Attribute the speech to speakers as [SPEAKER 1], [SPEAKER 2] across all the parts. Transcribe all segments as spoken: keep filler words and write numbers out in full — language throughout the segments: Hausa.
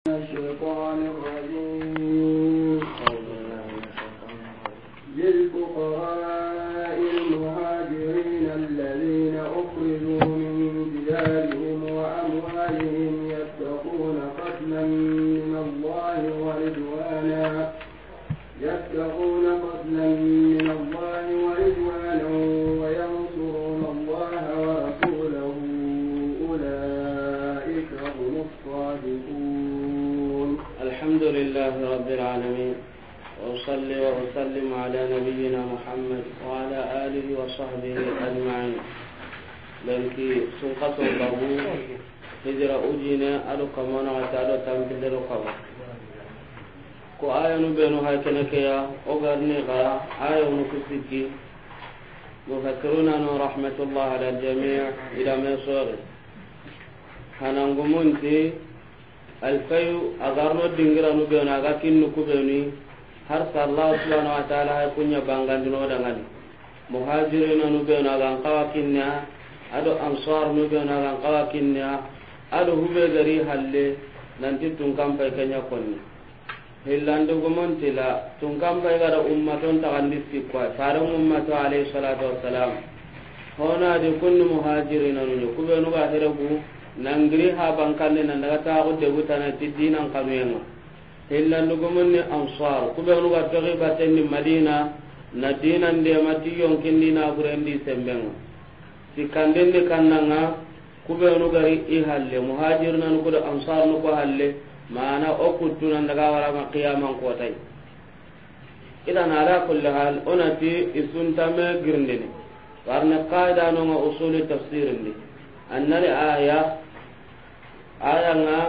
[SPEAKER 1] الشيطان الرجيم للفقراء المهاجرين الذين أخرجوا من ديارهم وأموالهم يبتغون فضلا من الله ورضوانا يبتغون فضلا من الله ورضوانا وينصرون الله ورسوله أولئك هم الصادقون. الحمد لله رب العالمين، وأصلي وأسلم على نبينا محمد وعلى آله وصحبه أجمعين. بلكي سوقة الضرب هجرة أجينا ألقمنا وتعالى تنبذل القبر ko ayanu benu hay kenekeya o garni gara ayanu kusiki mufakkiruna no rahmatullah ala jami' ila masori hanangumunti alfayu agarno dingira no benu aga kinnu kubeni har sallallahu subhanahu wa ta'ala hay kunya bangandino dangani muhajirina no benu aga qawa kinna ado ansar no benu aga qawa kinna ado hube gari halle nanti tungkam pay kenya konni hillandu gumontila tungkam pay gara ummaton tagandi sikwa faran ummato alayhi salatu wassalam hona de kunnu muhajirina no kubenu ga heragu nangri ha bankanne nan daga ta ko de butana tidinan kanuyenga hillandu gumonni ansar kubenu ga togi batenni madina na dinan de mati yonkindi na burendi sembenga sikandende kannanga kubenu gari ihalle muhajirina no ko ansar no ko halle maana o kuttunan daga wara ma qiyaman kotai idan ala kulli hal onati isuntame girndini warna qaida no ma usul tafsir ndi annal aya aya nga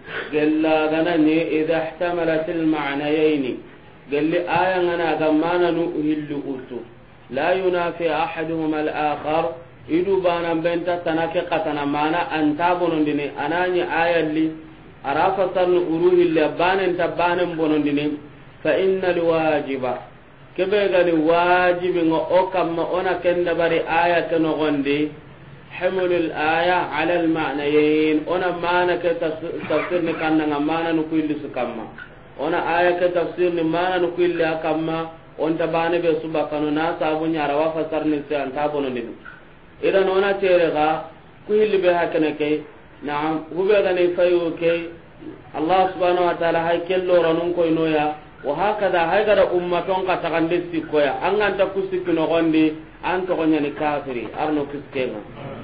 [SPEAKER 1] gella ganani idha ihtamalat al ma'nayayn galli aya nga na gamana nu hillu utu la yunafi ahaduhuma al akhar idu bana benta tanake qatana mana antabono ndini anani aya li arafa sarnu uruhi labanan tabanan bonondini fa innal wajiba kebe gani wajibi ngo okamma ona kenda bari aya kano gonde hamlul aya ala al ma'nayayn ona mana ka tafsir ni kanna mana nu kulli sukamma ona aya ka tafsir ni mana nu kulli akamma on tabane be subakano na sabunya arafa sarni se anta bonondini idan ona terega kulli be hakana kay na'am hubegani fayuke Allah subhanahu wa ta'ala hay kello ranun koy noya wa hakada hay gara ummaton ka takande sikkoya an ganta kusikino gonde an to gonya ni kafiri arno kiskema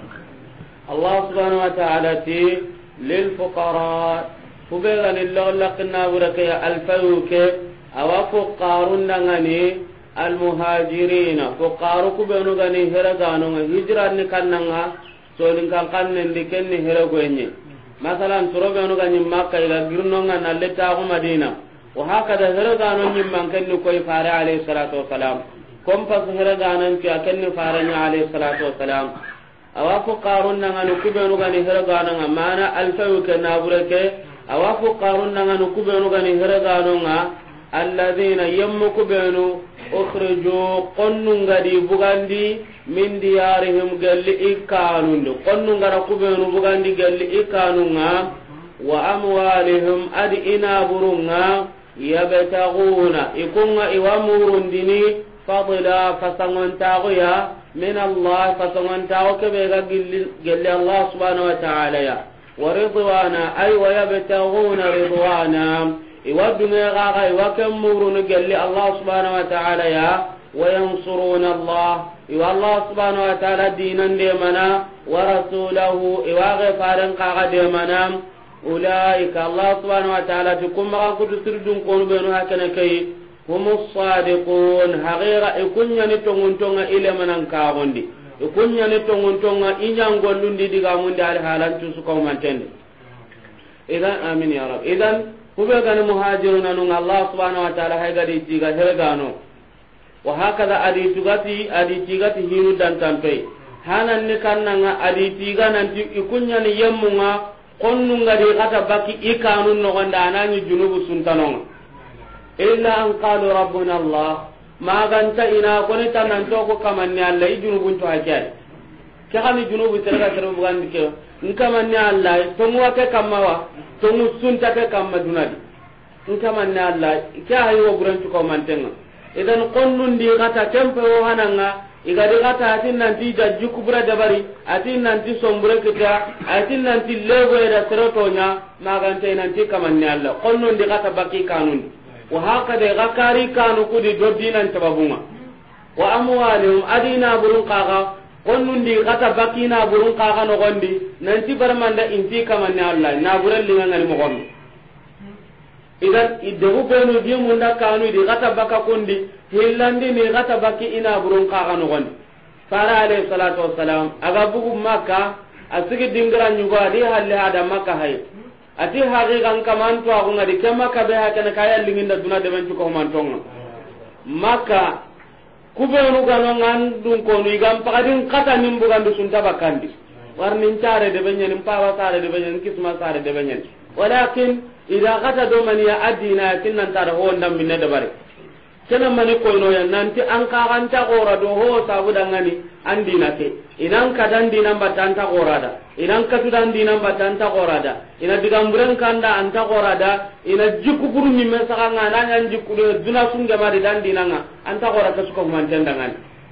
[SPEAKER 1] Allah subhanahu wa ta'ala ti lil fuqara hubegani laqna buraka al fayuke awa fuqarun dangani al muhajirin fuqaru kubenu gani heragano hijran ni kannanga solin kan kannen dikenni herego enye masalan torobe no ganyi makka ila girno nga nalleta ko madina wa hakada herega no nyimman kenni koy fare alayhi salatu wassalam kompas herega nan ci akenni fare nya alayhi salatu wassalam awafu qarun nga no kubenu gani herega nga mana alfayu ke nabureke awafu qarun nga no kubenu gani herega no nga alladhina yammu kubenu ukhriju qannun gadi bugandi min diyarihim galli ikanundu qannun gara kubenu bugandi galli ikanunga wa amwalihim adi inaburunga yabtaguna ikunga iwamurundini fadla fasangontago ya min Allah fasangontago kebe ga galli Allah subhanahu wa ta'ala ya wa ridwana ay wa yabtaguna ridwana iwadunga gaga iwakemurunu galli Allah subhanahu wa ta'ala ya وينصرون الله إيوا الله سبحانه وتعالى دينا ديمنا ورسوله إيوا غفارا قاغا ديمنا أولئك الله سبحانه وتعالى تكون مغاقود سردون قول بينو هكذا كي هم الصادقون حقيقة يكون ينتون تونغ إلى منان كاغوندي يكون ينتون تونغ إنيان قولون دي ديغامون دي على حالان تسوكو منتين إذن آمين يا رب إذن هو بيغان مهاجرون أنه الله سبحانه وتعالى هيغا دي تيغا هيغانو وهكذا aditugati aditigati hinu dantantoy hanan ni kannanga aditiga nanti ikunya ni yemmunga konnu ngadi kata baki ikanu no gonda anani junubu suntanonga illa an qalu rabbuna Allah ma ganta ina koni tanan to ko kamanni Allah i junubun to hakay ke kami junubu terga teru bugandi ke nkamanni Allah tongu ke kamawa tongu sunta ke kamma dunadi nkamanni Allah ka hayo burantu ko mantenga idan qonnun di gata kempe o hananga igadi gata atin nanti jajju kubra dabari atin nanti sombure kita atin nanti lego eda serotonya magante nanti kamanni Allah qonnun di gata baki kanun wa hakada gakari kanu kudi dodinan tababunga wa amwalihum adina burun qaga qonnun di gata baki na burun qaga no gondi nanti barmanda inti kamanni Allah na buran lingangal mo gondi idan idegu benu di munda kanu di gata baka kundi hillandi ni gata baki ina burun kaga no gondi fara alayhi salatu wassalam aga bugu makka asigi dingra nyugo adi halle hada makka hay ati haqiqan kaman to agu ngadi kema ka be hakana kaya linginda duna de ben ko man tonga makka kubenu gano ngandun ko ni gam pakadin kata nimbu gandu sunta bakandi warnin tare de benyen mpawa tare de benyen kisma tare de benyen walakin ida gata do man ya adina tinnan tar ho ndam minne de bare kena mani ko no yan nanti an ka kan ta gora do ho sabu dangani andina ke idan ka dan dinan batan ta gora da idan ka tu dan dinan batan ta gora da ina digamburen kanda an ta gora da ina jikku buru mi me saka ngana nyan jikku do duna sunga ma dan dinanga an ta gora ka suko man tendangan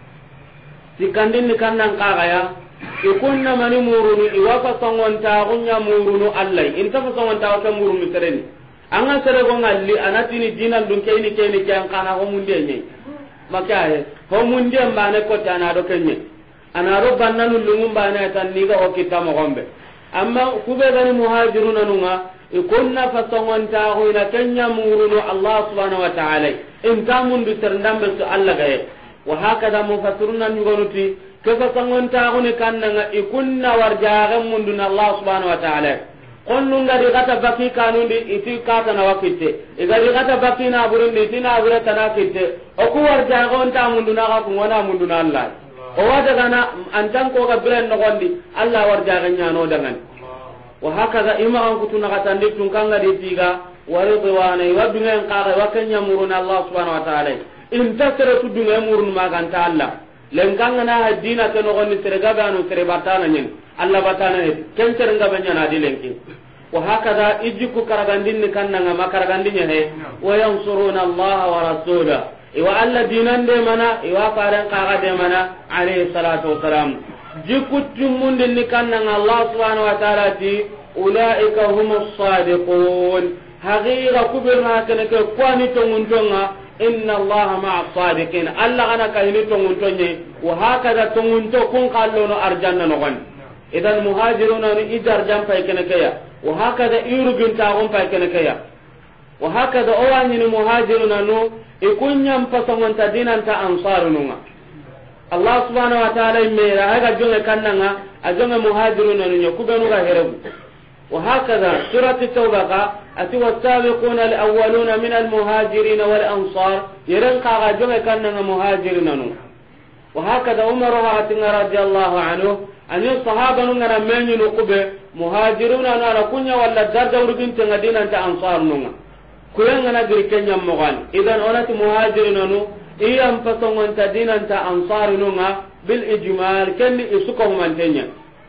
[SPEAKER 1] sikandin ni kannan ka ga ya ikunna mani murunu iwafa songon ta gunya murunu allai inta fa songon ta ka murunu tereni anga sere go ngalli anatini dinan dun kayni kayni kan kana ho munde nyi makaye ho munde mbane ko tana do kenye ana ro bannanu lungu mbane tan ni ga o kitamo gombe amma kube gani muhajiruna nunga ikunna fa songon ta ho ina kenya murunu Allah subhanahu wa ta'ala inta mundu terndambe su Allah gaye wa hakada mufassiruna nyugonuti kefa songon ta ho ni kannanga ikunna warjaaga mundu na Allah subhanahu wa ta'ala konnu ngadi gata baki kanundi iti kata na wakitte igadi gata baki na burundi iti na burata na kitte o ku warja gon ta mundu na ka ngona mundu na Allah o wada kana antan ko ga biren no gondi Allah warja ga nyano dangan wa hakaza ima an kutuna gata ndi tun kanga di tiga waridwana wadunga qara wa kanya muruna Allah subhanahu wa ta'ala in tasara tudunga murun maganta Allah lengkanga na hadina to no gondi serega banu sere batana nyen Allah batana he kencer nga banya na dilenki wa hakada ijiku karagandin ni kannanga makaragandin he wa yansuruna Allah wa rasula iwa alla dinan de mana iwa faran qaga de mana alayhi salatu wassalam jikutum mundin ni kannanga Allah subhanahu wa ta'ala ti ulaika humus sadiqun haqiqa kubirna kana ko kwani to muntonga inna Allah ma'a sadiqin alla kana kayni to muntonye wa hakada to munto kun kallono arjanna no gon idan muhajiruna ni ijar jam pay kene kaya wa hakada irugin ta gon pay kene kaya wa hakada owani ni muhajiruna no ikunyam pasongon ta dinan ta ansarununga Allah subhanahu wa ta'ala mera haga jonge kannanga ajonge muhajiruna no kubenu ga herebu wa hakada surati tauba ka ati wasabiquna alawwaluna min almuhajirin wal ansar yiran ka jonge kannanga muhajiruna no wa hakada umar radiyallahu anhu ani sahaba nu ngara menyu no kube muhajiruna na na kunya walla darda urugin tanga dinan ta ansar nunga kuyanga na giri kenya mogan idan onati muhajiruna nu iyam pasongon ta dinan ta ansar nunga bil ijmal kenni isuko mantenya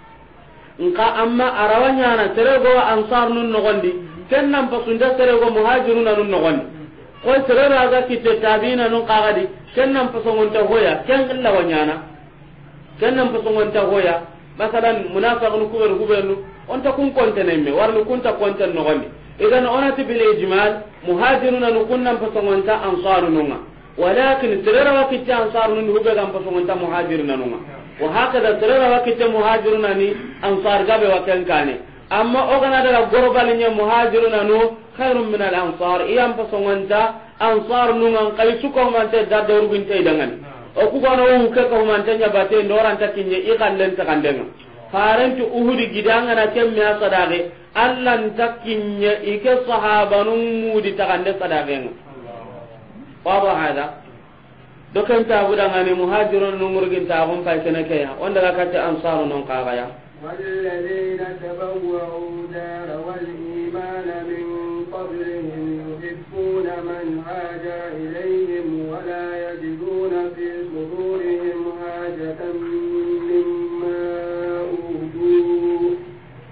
[SPEAKER 1] nka amma arawanya na terego ansar nun no gondi kennam pasunda terego muhajiruna nun no gondi ko terera ga kitte tabina nun qagadi kennam pasongon ta hoya kengilla wanyana kennam pasongon ta hoya masalan munafiqun kuberu kuberu onta kun kontene me warnu kunta konten no gondi idan onati bil ijmal muhajiruna nu kunnan pasongonta ansarununga walakin tirara wakitti ansarunun hube gam pasongonta muhajiruna nunga wa hakada tirara wakitti muhajiruna ni ansar gabe wakankane amma ogana daga gorobalinya muhajiruna nu khairum min al ansar iyam pasongonta ansar nunga kaysu ko mante dadda urgunte dangan o ku gono wu ke ko mantanya bate ndoranta kinye ikallen ta kandenga farantu uhudi gidanga na kemme sadaqe allan takinye ike sahabanun mudi takande sadaqenga wa hada dokan ta budanga ni muhajirun numurgin ta gon pa kene kaya onda ga kate ansaru non kaga ya
[SPEAKER 2] والذين تبوأوا دار والإيمان من قبلهم يحبون من هاجر إليهم ولا يجدون في صدورهم حاجة مما أوتوا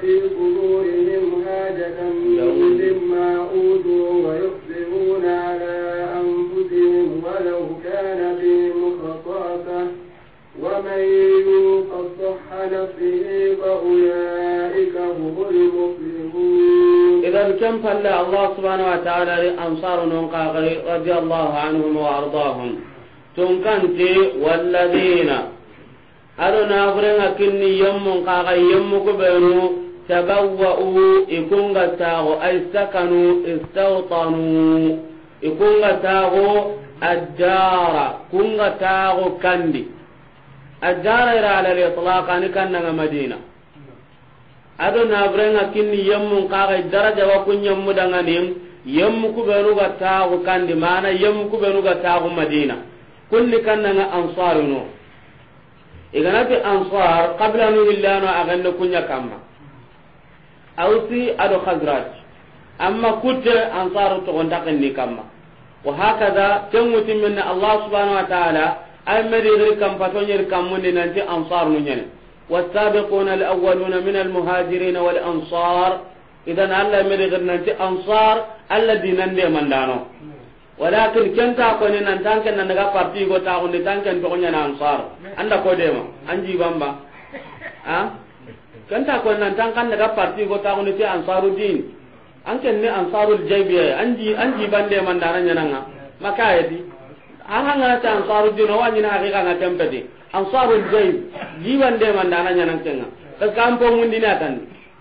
[SPEAKER 2] في صدورهم حاجة مما أوتوا ويؤثرون على أنفسهم ولو كان بهم خصاصة ومن يوق شح نفسه فأولئك هم المفلحون.
[SPEAKER 1] إذا كم فل الله سبحانه وتعالى أنصار ننقاغي رضي الله عنهم وأرضاهم تنكنتي والذين أرنا فرنا كني يم قاغي يم كبنو تبوأوا يكون تاغو أي سكنوا استوطنوا يكون تاغو الدار كون تاغو كندي الدار على الإطلاق أن كان مدينة أرنا فرنا كني يم قاغي درجة وكن يم دعانيم يم كبنو تاغو كندي معنا يم كبنو تاغو مدينة كل كان أنصارنا iganati ansar qabla nu hillano aganne kunya kamma ausi ado khazraj amma kutte ansaru to gonda kanni kamma wa hakaza kemuti minna allah subhanahu wa ta'ala ay mari gir kam patonyer kammunde nanti ansar nu nyane wasabiquna alawwaluna min almuhajirin wal ansar idan alla mari gir nanti ansar alladina nde mandano walakin kenta ko ni nan tanke nan daga parti go ta ko ni tanke to nya na ansar anda ko dema anji bamba ha kenta ko nan tankan daga parti go ta ko ni ti ansaruddin anke ni ansarul jaybiya anji anji bande man dana nya nanga maka yadi aha ngana ta ansaruddin wa ni na hakika na tempedi ansarul jayb ji bande man dana nya nanga kenga ka kampo mun dina tan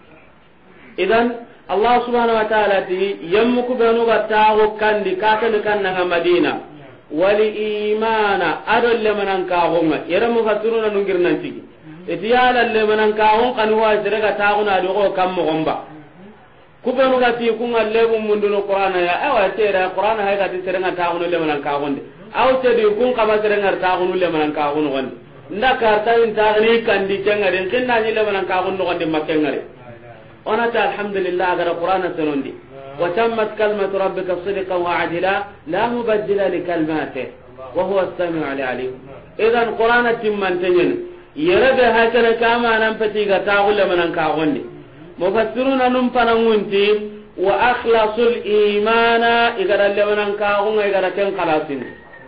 [SPEAKER 1] idan Allah subhanahu wa ta'ala ti yammuku benu gattago kandi kakene kannanga madina wali imana adolle manan kagonga yere mufassiruna nungirnan tigi etiyala le manan kagon kanu wa direga taaguna do ko kam mo gomba kubenu gati kunga lebu munduno qur'ana ya awa tera qur'ana hay gati serenga taagunu le manan kagonde aw tedi kun kama serenga taagunu le manan kagonu gonde ndaka tan taagni kandi kenga den kinna ni le manan kagonno gonde makengare ونتا الحمد لله أجر القرآن سنندي وتمت كلمة ربك صدقا وعدلا لا مبدل لكلماته وهو السميع العليم إذا القرآن تمن تنين يرد هكذا كما نمفتي قتاغل من أنكاغني مفسرون نمفنونتي وأخلص الإيمان إذا اللي من أنكاغن إذا كان خلاصين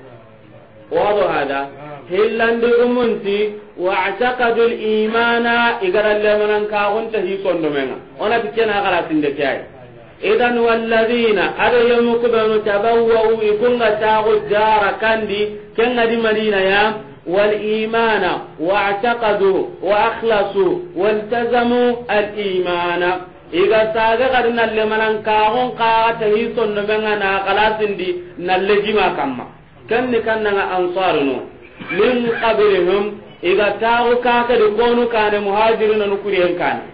[SPEAKER 1] وهذا هذا هلند أمنتي واعتقدوا الإيمان إذا لمن كاغن تهي صندومنا أنا تكنا غلطين دكاي إذن والذين أريمك بأن تبوأوا يكون تاغوا الدار كندي كنا دي مدينة يا والإيمان واعتقدوا وأخلصوا والتزموا الإيمان إذا ساغرنا لمن كاغن قاغ تهي صندومنا غلطين دي نلجما كما كن كنا أنصارنا min qabrihim iga tagu kaka de gonu kane muhajiruna nukuriyen kane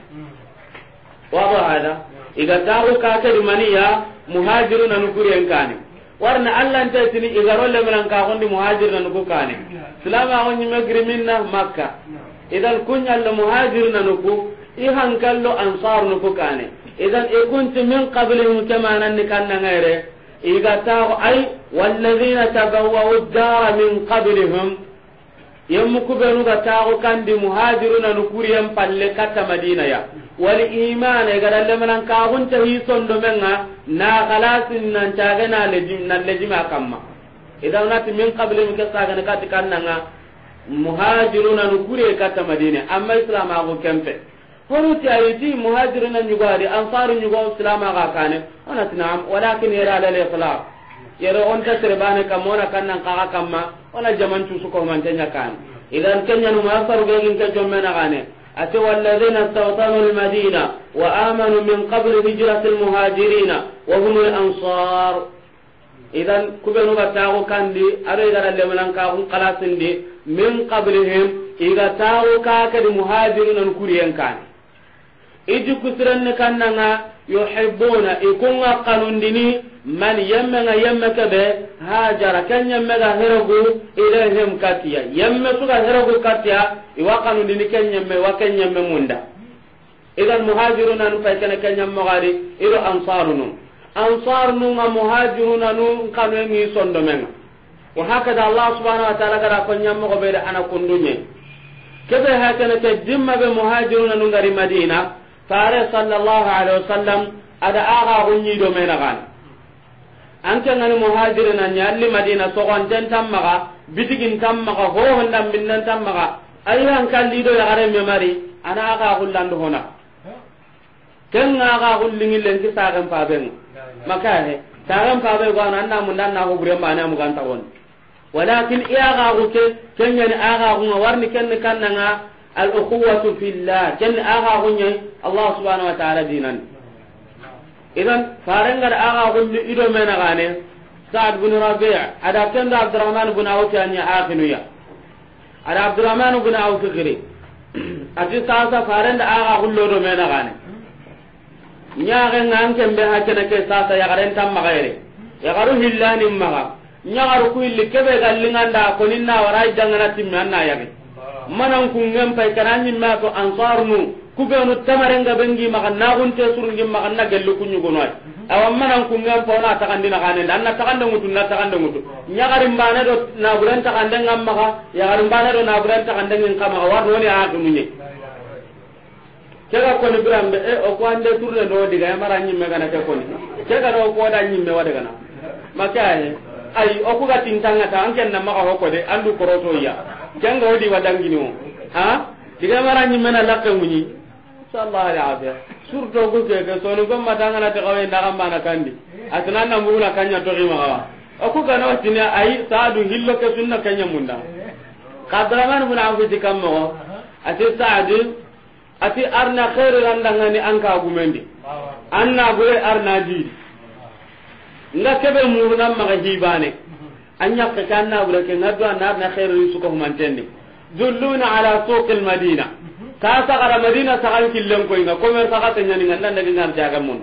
[SPEAKER 1] wado hada iga tagu kaka de maniya muhajiruna nukuriyen kane warna allah nta tini iga rolle melan ka gondi muhajiruna nuku kane salama gonni magri minna makka idan kunya al muhajiruna nuku i hankallo ansar nuku kane idan e kunti min qablihim kama nan kanna ngere iga tagu ay walladhina tabawwa'u ad-dara min qablihim yammuku benu ga tagu kandi muhajiruna nukuriyan palle kata madina ya wal iman ga dalle manan ka gunta hi sondo menga na khalasin nan taga na lejim na lejima kamma idan nati min qablihim ka saga na kati kannanga muhajiruna nukuriye kata madina amma islam ago kempe horuti ayiti muhajiruna nyugari ansaru nyugo islam aga kane ona tinam walakin yara ala al-ikhlas yara onta serbane kamona kannan kaga kamma ona jaman tu suko mantenya kan idan kenya no masaru gengin ka jommena gane ati walladheena istawtanu al-madina wa amanu min qabl hijrat al-muhajirin wa hum al-ansar idan kubenu batago kandi aro igara lemanan ka hun qalasindi min qablihim iga tawo ka ka di muhajirun kuriyan kan iji kusiran kannanga yuhibbuna ikunga qalundini man yamma yamma kabe hajara kan yamma ga heragu ilahim katiya yamma suga heragu katiya iwa qalundini kan yamma wa kan yamma munda idan muhajiruna nu fa kana kan yamma gari ilo ansarunu ansarunu ma muhajiruna nu kanu mi sondo menga wa hakada allah subhanahu wa ta'ala gara kon yamma go be ana kundunye kebe hakana ke dimma be muhajiruna nu ngari madina fare sallallahu alaihi wasallam ada aga gunyi do mena kan an kan ngani muhajirin an yalli madina so gon den tammaga bitigin tammaga ho hondam binnan tammaga ayyan kalli do ya gare me mari ana aga gullando hona ken aga gullingi len ki sagan paben maka he sagan pabe go nan na mun dan na ho bure mana mu kan tawon walakin iya ga ke ken yani aga go warni ken kannanga al ukhuwatu fillah ken aga go nyai Allah subhanahu wa ta'ala dinan idan farangar aga go ido mena gane Sa'ad bin Rabi' ada ken da Abdurrahman bin Auf anya akhinu ya ada Abdurrahman bin Auf gire ati sasa faranda aga go do mena gane nyaare ngan kembe hakene ke sasa ya garen tam magere ya garu hillani maga nyaaru ku illi kebe gallinganda ko ninna warai jangana timmanna yage manan ku ngem pay kanani ma to ansarnu ku be no tamarenga bengi maga na gunte surungi maga na gellu ku nyugo noy awa manan ku ngem po na takandina kane dan na takande mutu na takande mutu nyaari mbane do na buran takande ngam maga ya garu mbane do na buran takande ngin kama war woni a dunye kega ko ni birambe e o ko ande turne do diga mara nyimme kana te ko ni kega do ko da nyimme wade kana makaye ay o ko gatin tanga ta anken na maka ko de andu koroto ya janga odi wadangini o ha diga mara nyimme na lakke munyi sallallahu alaihi wasallam surto ko ke ke sonu gom matanga na te kawe ndaka mana kandi atana na mbuna kanya to rima wa o ko kana tinya ay saadu hillo ke sunna kanya munda qadraman mun afu dikammo ati saadu ati arna khairu landangani anka gumendi anna gure arna di nga kebe muruna maga hibane anya ka kanna gure ke ngado arna khairu suko mantende dulluna ala suqil madina ka sa gara madina sagan killen ko inga kommer sagata nyani nganda ndagi ngar jaga mun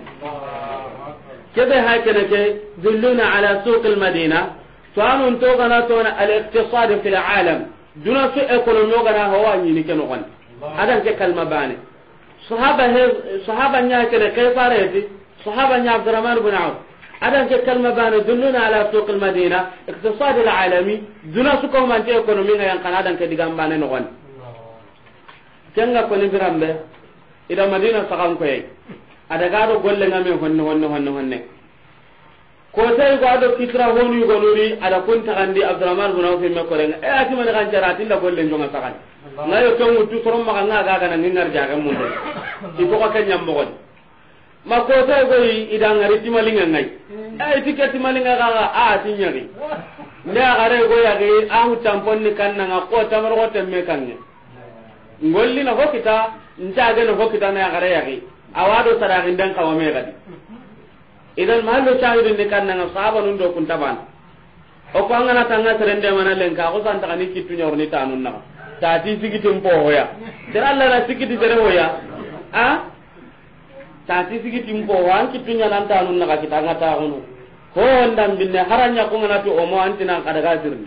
[SPEAKER 1] kebe hakene ke dulluna ala suqil madina to anun to gana to al iqtisad fil alam duna su ekonomi gana hawa ni ke no gon adan ke kalma bane sahaba he sahaba nya ke ne kay fareti sahaba nya Abdurrahman ibn Auf adan ke kalma bane dulluna ala suq al madina iqtisad al alami duna su ko man te ekonomi nga yang kanadan ke digam bane no gon kenga ko ni birambe ida madina sakan ko yi ada gado golle ngame honno honno honno honne ko tay go ado kitra honu go nuri ada kun tagandi Abdurrahman ibn Auf me ko renga e ati man kan jarati la golle jonga sakan ngayo to mutu sorom maka ngaga kana ngingar jaga mun do ipo ka kanyam mo gon ma ko tay go ida ngari timalinga ngai e tiket timalinga ga a tinyari ne agare go ya ge a hu tampon ni kanna nga ko tamar ko temme kanne ngolli na hokita ntaage no hokita na agare ya ge awado saragin dan kawame gadi idan mahallo shahidun ni kanna nga sahaba nun do kun taban o ko ngana tanga serende mana lenka ko santa kani kitu nyorni tanun na tati sigiti mpo hoya dera alla la sigiti dere hoya a tati sigiti mpo wan kitu nya nan tanun na kita ngata hono ho ndam binne haranya ko ngana to o mo antina kada gasirni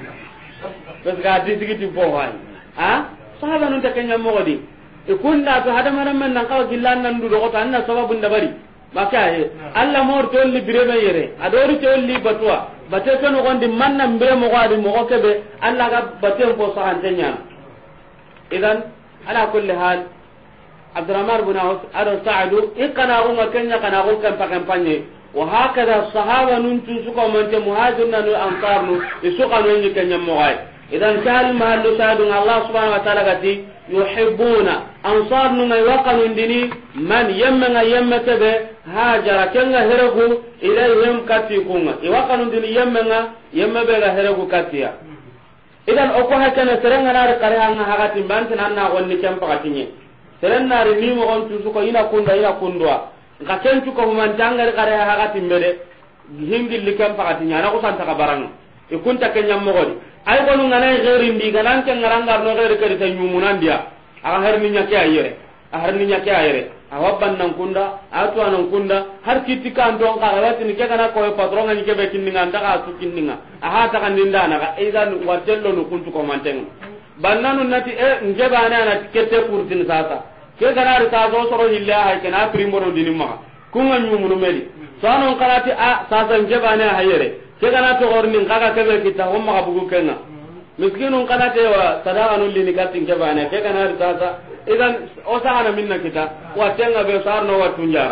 [SPEAKER 1] pes ga tati sigiti mpo hoya a sahaba nun ta kenya mo godi e kunda to hada maram man nan kaw gillan nan du ko tan na sababu ndabari maka he alla mor to li birebe yere adori to li batwa bate to no gondi manna mbe mo gadi mo ko kebe alla ga bate ko sahantenya idan ala kulli hal Abdurrahman ibn Auf ado Sa'du ikana ko makanya kana ko kan pakampanye wa hakada sahaba nun tu suko monte muhajirun nu ansarnu isuka no nyi kenya mo gai idan sal mahallu sadu Allah subhanahu wa ta'ala gati yuhibbuna ansarnu ngai waqanu dini man yamma yamma tabe hajara kenga heregu ilayhim katikunga iwaqanu dini yamma yamma be ga heregu katiya idan o ko hakana serenga nar kare hanga hagati bantan anna onni kempa katinye serenna ri ni mo on tusu ko ina kunda ina kundwa ga kentu ko man jangar kare hagati mbede hindi likempa katinya na ko santa kabarang ikunta kenyam mo godi ay ko ngana geri ndi ganan ken ngaranga no geri kadi tan nyumunan dia aga herni nyake ayere a herni nyake ayere awabban nan kunda atu anan kunda har kiti kan don ka rawati ni kana ko patron ni kebe kinninga ndaka su kinninga aha ta kan dinda na idan wartello no kuntu ko manten bannanu nati e njeba na na kete kurtin sasa ke kana ri ta zo soro hilla hay kana primoro dinima kunga nyumunu meli sanon karati a sasa njeba na hayere ke kana to orni ngaga kebe kita homma ka bugu kenna miskinun kana te wa sadaka nulli ni katin ke bana ke kana ri sasa idan o sagana minna kita watenga be sarno watunjara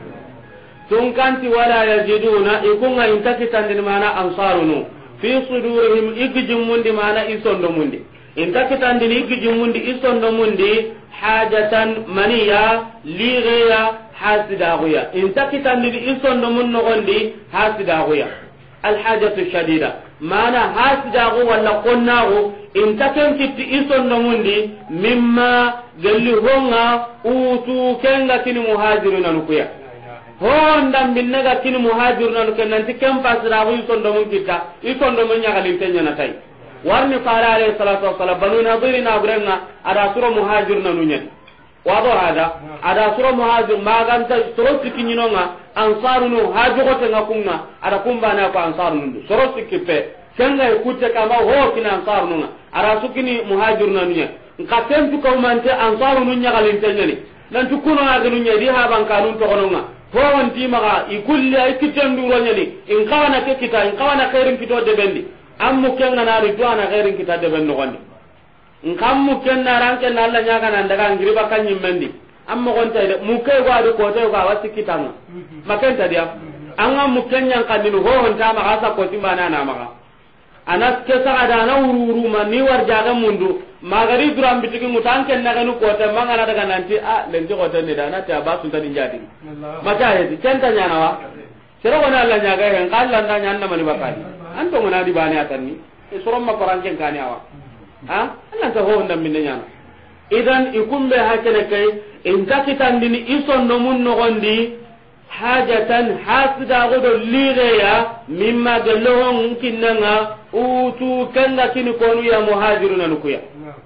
[SPEAKER 1] tun kanti wala yajiduna ikunga intakitandin mana ansarunu fi sudurihim igijumundi mana isondo mundi intakitandin igijumundi isondo mundi hajatan maniya ligaya hasidaguya intakitandin isondo munno gondi hasidaguya alhajatu shadida mana hasidagu wala qonnagu intaken kitti isondo mundi mimma galli honga utu kenga kini muhajiruna nukuya honda minna ga kini muhajiruna nukuya nanti kem pasiragu isondo mun kitta isondo mun nyagalin tenya natai warni qala alayhi salatu wassalam banu nadirina abrenga ada sura muhajiruna nunya wado hada ada sura muhajir maganta soro sikinyinonga ansarunu hajugote ngakunga ada kumbana ko ansarunu soro sikipe kenga ikutte kama ho kina ansarunu ada sukini muhajiruna nunya nkatentu ko mante ansarunu nya galin tenyani nan tukuno agunu nya di haban kanun to kononga ho wanti maga ikulli ay kitenduro nyani in kawana ke kita in kawana khairin kito de bendi ammu kenga na ridwana khairin kita de benno gondi nkammu kenna ranke na Allah nya kana ndaga ngiri bakanyi mendi amma gonta de mukai go adu ko to ga wasi kitanga makenta dia anga mukenya kaninu ho honta ma asa ko timbana na maga anas ke saada na ururu ma ni war jaga mundu magari duram bitigi mutanken na kanu ko ta manga na daga nanti a lenje ko tan da na ta ba sun tan jadi mata hedi kenta nya na wa sero wana Allah nya ga hen kala nda nya na mani bakani anto ngona di bani atanni e sorom ma paranken kani awa ha Allah ta ho ndam minne nya idan ikumbe hakene kai in takitandini isondo mun no gondi hajatan hasida godo lireya mimma gallohon kinnanga utu kanga kini konu ya muhajiruna nukuya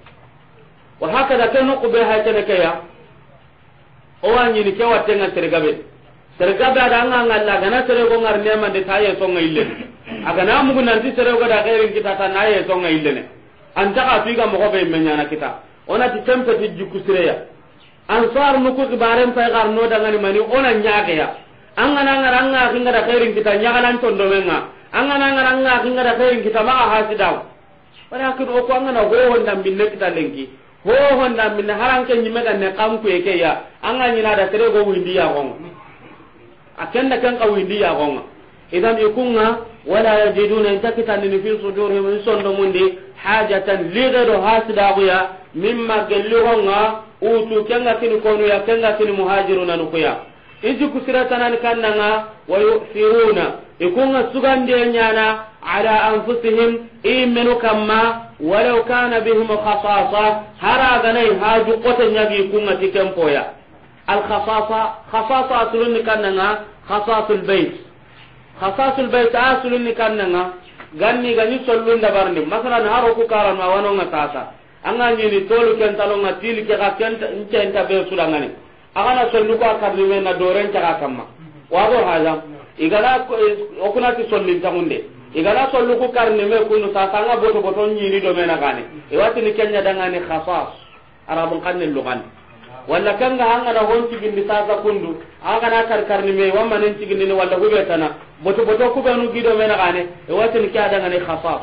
[SPEAKER 1] wa hakada kanu qube hakene kaya o wani ni kewa tenga tergabe tergabe ada nganga la gana terego ngar nema de taye songa ille aga na mugu nanti terego da gairin kita tanaye songa ille ne antaka figa mo ko be menyana kita ona ti tempe ti jukusireya ansar nuku gibaren pay garno daga ni mani ona nyaage ya angana ngaranga kinga da khairin kita nyagalan tondo menga angana ngaranga kinga da khairin kita ma hasidaw wala kido ko angana ho honda binne kita lengi ho honda binne haranke nyime ga ne kam ku eke ya anga nyina da tere go windi ya gon akenda kan ka windi ya gon idan ikunga wala yajiduna intakita ni fi sudurihim sondo mundi hajatan ligado hasidaw ya mimma gelluhonga utu kenga kini konu ya kenga kini muhajiruna nukuya iji kusiratanan kannanga wa yu'thiruna ikunga sugande nyana ala anfusihim imenu kamma walau kana bihim khasasa haraga nay haju qote nyagi kunga tikempoya al khasasa khasasa asulun kannanga khasasul bait khasasul bait asulun kannanga ganni ganni sollun dabarni masalan haro ku karama wanonga tasa anga nyini tolu kentalonga tili ke ka kenta incenta be sulangani agana sollu ko akarni men na doren ta kamma wado haja igala okuna ti sollin tamunde igala sollu ko karni me kunu sa sanga boto boto nyini do mena gane e wati ni kenya dangani khasas arabun kanne lugan walla kanga hanga na honti gindi sa sa kundu aga na kar karni me wamma nen tigindi ni walla hube tana boto boto ku banu gido mena gane e wati ni kya dangani khasas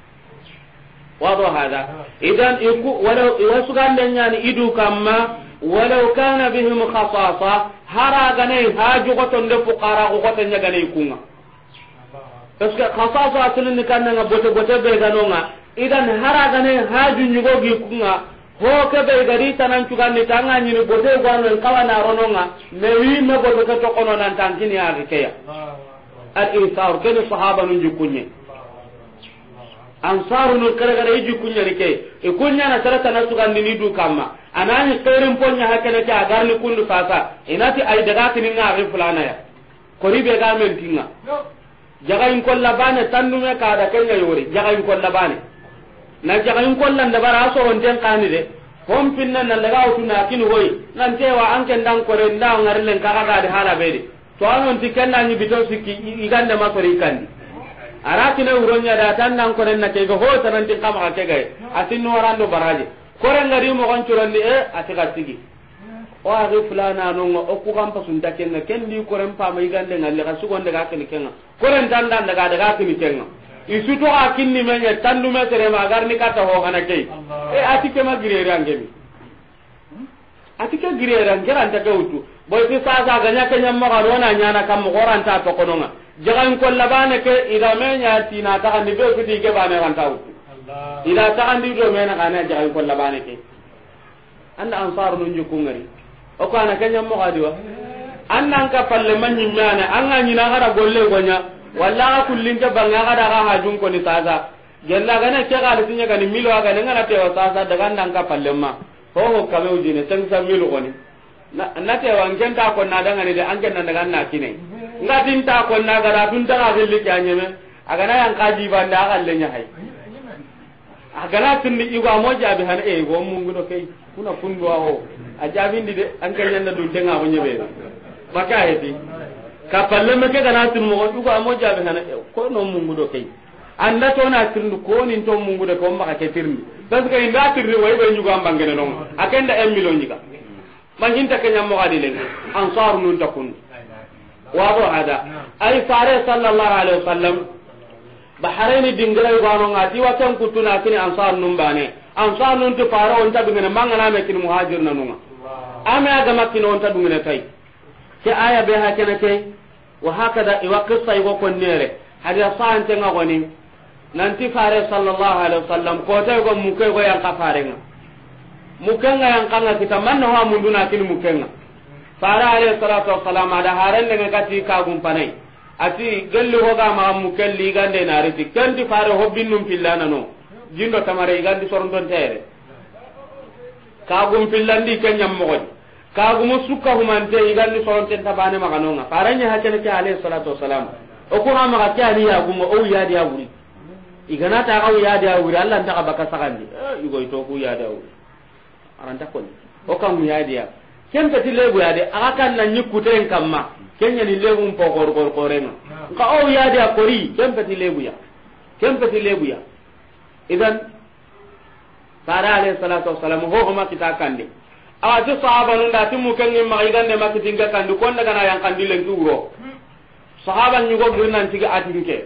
[SPEAKER 1] wado hada idan iku walau wasugan nyani idu kamma walau kana bihim khasasa haraga nay haju goton de fuqara goton nyaga nay kunga parce que khasasa atun ni kanna bote bote be ganonga idan haraga nay haju nyugo gi kunga ho ke be gari tanan cugan ni tanga ni bote gwanon kawana rononga me wi me bote to kono nan tankini ya rikeya al isar ken sahaba nun jukunye ansaru no kare kare iji kunya rike e kunya na sarata na sugan ni du kamma anani kairin ponya hakene ta garni kundu sasa inati ay daga kini ngari fulana ya kori be ga men tinga jaga in kolla bane tandume ka da kenya yori jaga in kolla bane na jaga in kolla nda bara so on den kani de hom pinna na daga utuna kini hoyi nan tewa anke ndan kore nda ngari len ka ga de hala be de to anon tikenna ni bito sikki igande masori kandi arakine uronya da tan nan ko ren na ke go ho tanan tin kama ke gay atin no rando baraje ko ren ngari mo gon curandi e atika sigi o ari fulana no o ku kam pasun ta ken ken di ko ren pa mai gande ngalle ka sugonde ga ken ken ko ren tan dan daga daga ken ken isuto akin ni menya tandu me tere ma garni kata ho kana ke e atike ma girere angemi atike girera ngeran ta kawtu boy ti sa sa ganya kenya mo ga rona nyana kam mo goran ta to kononga jagan ko labane ke ida menya tina ta kan be fiti ke bane kan tawtu Allah ida ta kan di do mena kana jagan ko labane ke anda ansar nun jukungari o ko ana kenya mo ga diwa annan ka palle manyi mana anga nyina gara golle gonya walla kullin ta banga ga daga hajun ko ni sasa gella gane ke ga tinya ga ni milo ga ne ngana te wa sasa daga nan ka palle ma ho ho kame ujine tan sa milo goni na te wa ngenta ko na daga ni de angen nan daga na kine ngatin ta ko na ga da tun ta ga gilli kanye me aga na yang kaji banda ga lenya hay aga na tun ni igwa mo jabi han e go mungu do kai kuna kundu ho ajabi ndi de angen nan dun tenga ho nyebe maka hedi ka palle me ke kana tun mo ko ko mo jabe hana ko no mungu do kay anda to na tirndu ko ni to mungu de ko maka ke tirni parce que inda tirni way be nyugo ambangene non akenda em million nyiga man hinta kenya mo gadi len ansar nun takun wa do hada ay fare sallallahu alaihi wasallam bahrain dingira gano ngati wa tan kutuna kini ansar nun bane ansar nun to fara on ta dungene mangana me kini muhajir nanunga ame aga makino on ta dungene tay ke aya be ha kana ke wa hakada iwa qissa igo konnere hada saan tenga goni nanti fare sallallahu alaihi wasallam ko tay go muke go yang kafarenga mukenga yang kanga kita manno ha munduna kin mukenga fare alaihi salatu wassalam ada haren ne kati ka gum panai ati galli hoga ma mukelli gande na riti kanti fare hobbinum pillana no jindo tamare gandi sorondon tere ka gum pillandi kenyam mo kagumo sukka humante igalli soronte tabane maganonga paranya hakene ke alayhi salatu wassalam o ko ma ga tani ya gumo o ya dia wuri igana ta ga ya dia wuri Allah ta baka sagandi e igo to ku ya dia wuri aranta ko o kam ya dia kembe ti legu ya de aga kan na nyikuten kamma kenya ni legu mpo gor gor gorenga ka o ya dia kori kembe ti legu ya kembe ti legu ya idan para alayhi salatu wassalam ho ma kita kande awati sahaba nun da timu kengi ma igande makitinga kandu konda kana yang kandile nguro sahaba nyugo bunan tiga atinke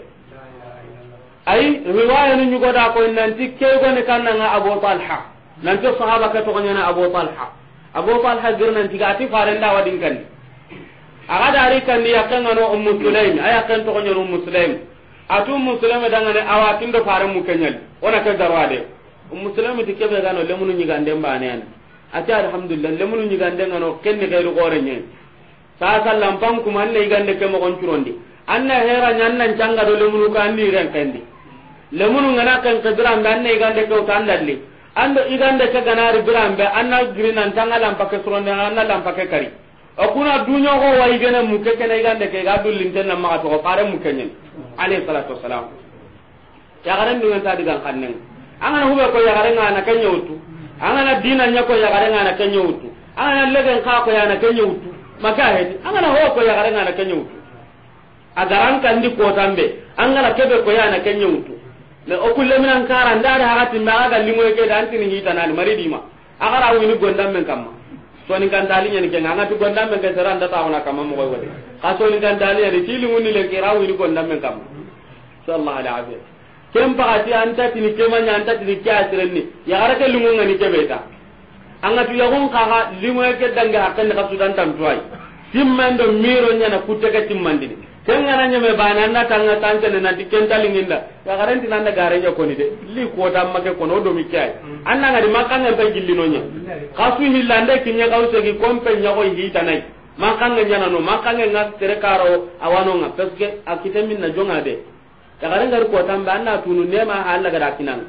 [SPEAKER 1] ai riwaya nu nyugo da ko nanti ke go ne kananga Abu Talha nanti sahaba ka to nyana Abu Talha Abu Talha girnan tiga ati farenda wadin kan aga dari kan ya kan no ummu Sulaim aya kan to nyana ummu Sulaim atu ummu Sulaim dangane awatin do fare mu kenyal ona ka darwade ummu Sulaim tikebe gano lemunu nyigande mbane ati alhamdulillah lemunu nyigande ngano kenne gairu gorenye sa sallam pam kuma ne igande ke mo gon turondi anna hera nyanna canga do lemunu ka andi ren kandi lemunu ngana kan kadran dan ne igande ko tandalli ando igande ke ganari birambe anna grinan tanga lam pakke suronde anna lam pakke kari akuna dunyo go wa igene mu ke kene igande ke ga dullin tan ma to pare mu kenyen alayhi salatu wassalam ya garan dungan ta digan kannen angana hube ko ya garan na kanyautu angana dina nyako ya garenga na kenyo utu angana legen ka ko ya na kenyo utu maka hedi angana ho ko ya garenga na kenyo utu agaran kan di ko tambe angana kebe ko ya na kenyo utu le okulle minan kara ndara hagati ma ga limo ke dan tin hita na mari dima agara wini gondam men kamma so ni kan dalinya ni kenga ngati gondam men ke seranda tauna kamma mo wode ka so ni kan dalinya de tili woni le kira wini gondam men kamma sallallahu alaihi wasallam kem pakati anta tini kemanya anta tini kya sirenni ya gara ke lungu ngani kebeta anga tu yagon kaga limu ke danga hakan ka sudan tam tuai timmando miro nyana kuteka timmandini kenga nanya me bana na tanga tanga na dikenta linginda ya gara ntina nda gareja ko ni de li ko tam make ko no do mi kyai anna ngadi makanga be gillino nya kasu hillande kinya kause gi kompe nya ko hita nai makanga nyana no makanga ngas tere karo awano nga peske akitemin na jonga de tagare ngar ko tambe anna tunu nema Allah gara kinan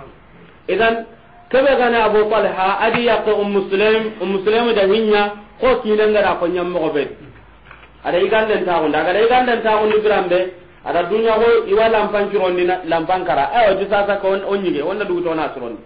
[SPEAKER 1] idan kebe gana Abu Talha adi yaqo um muslim um muslim da hinya ko kinan gara ko nyam mo be ada iganden ta on daga iganden ta on dirambe ada dunya ko iwa lampan curondi na lampan kara ayo di sasa ko on nyige wonna du to na surondi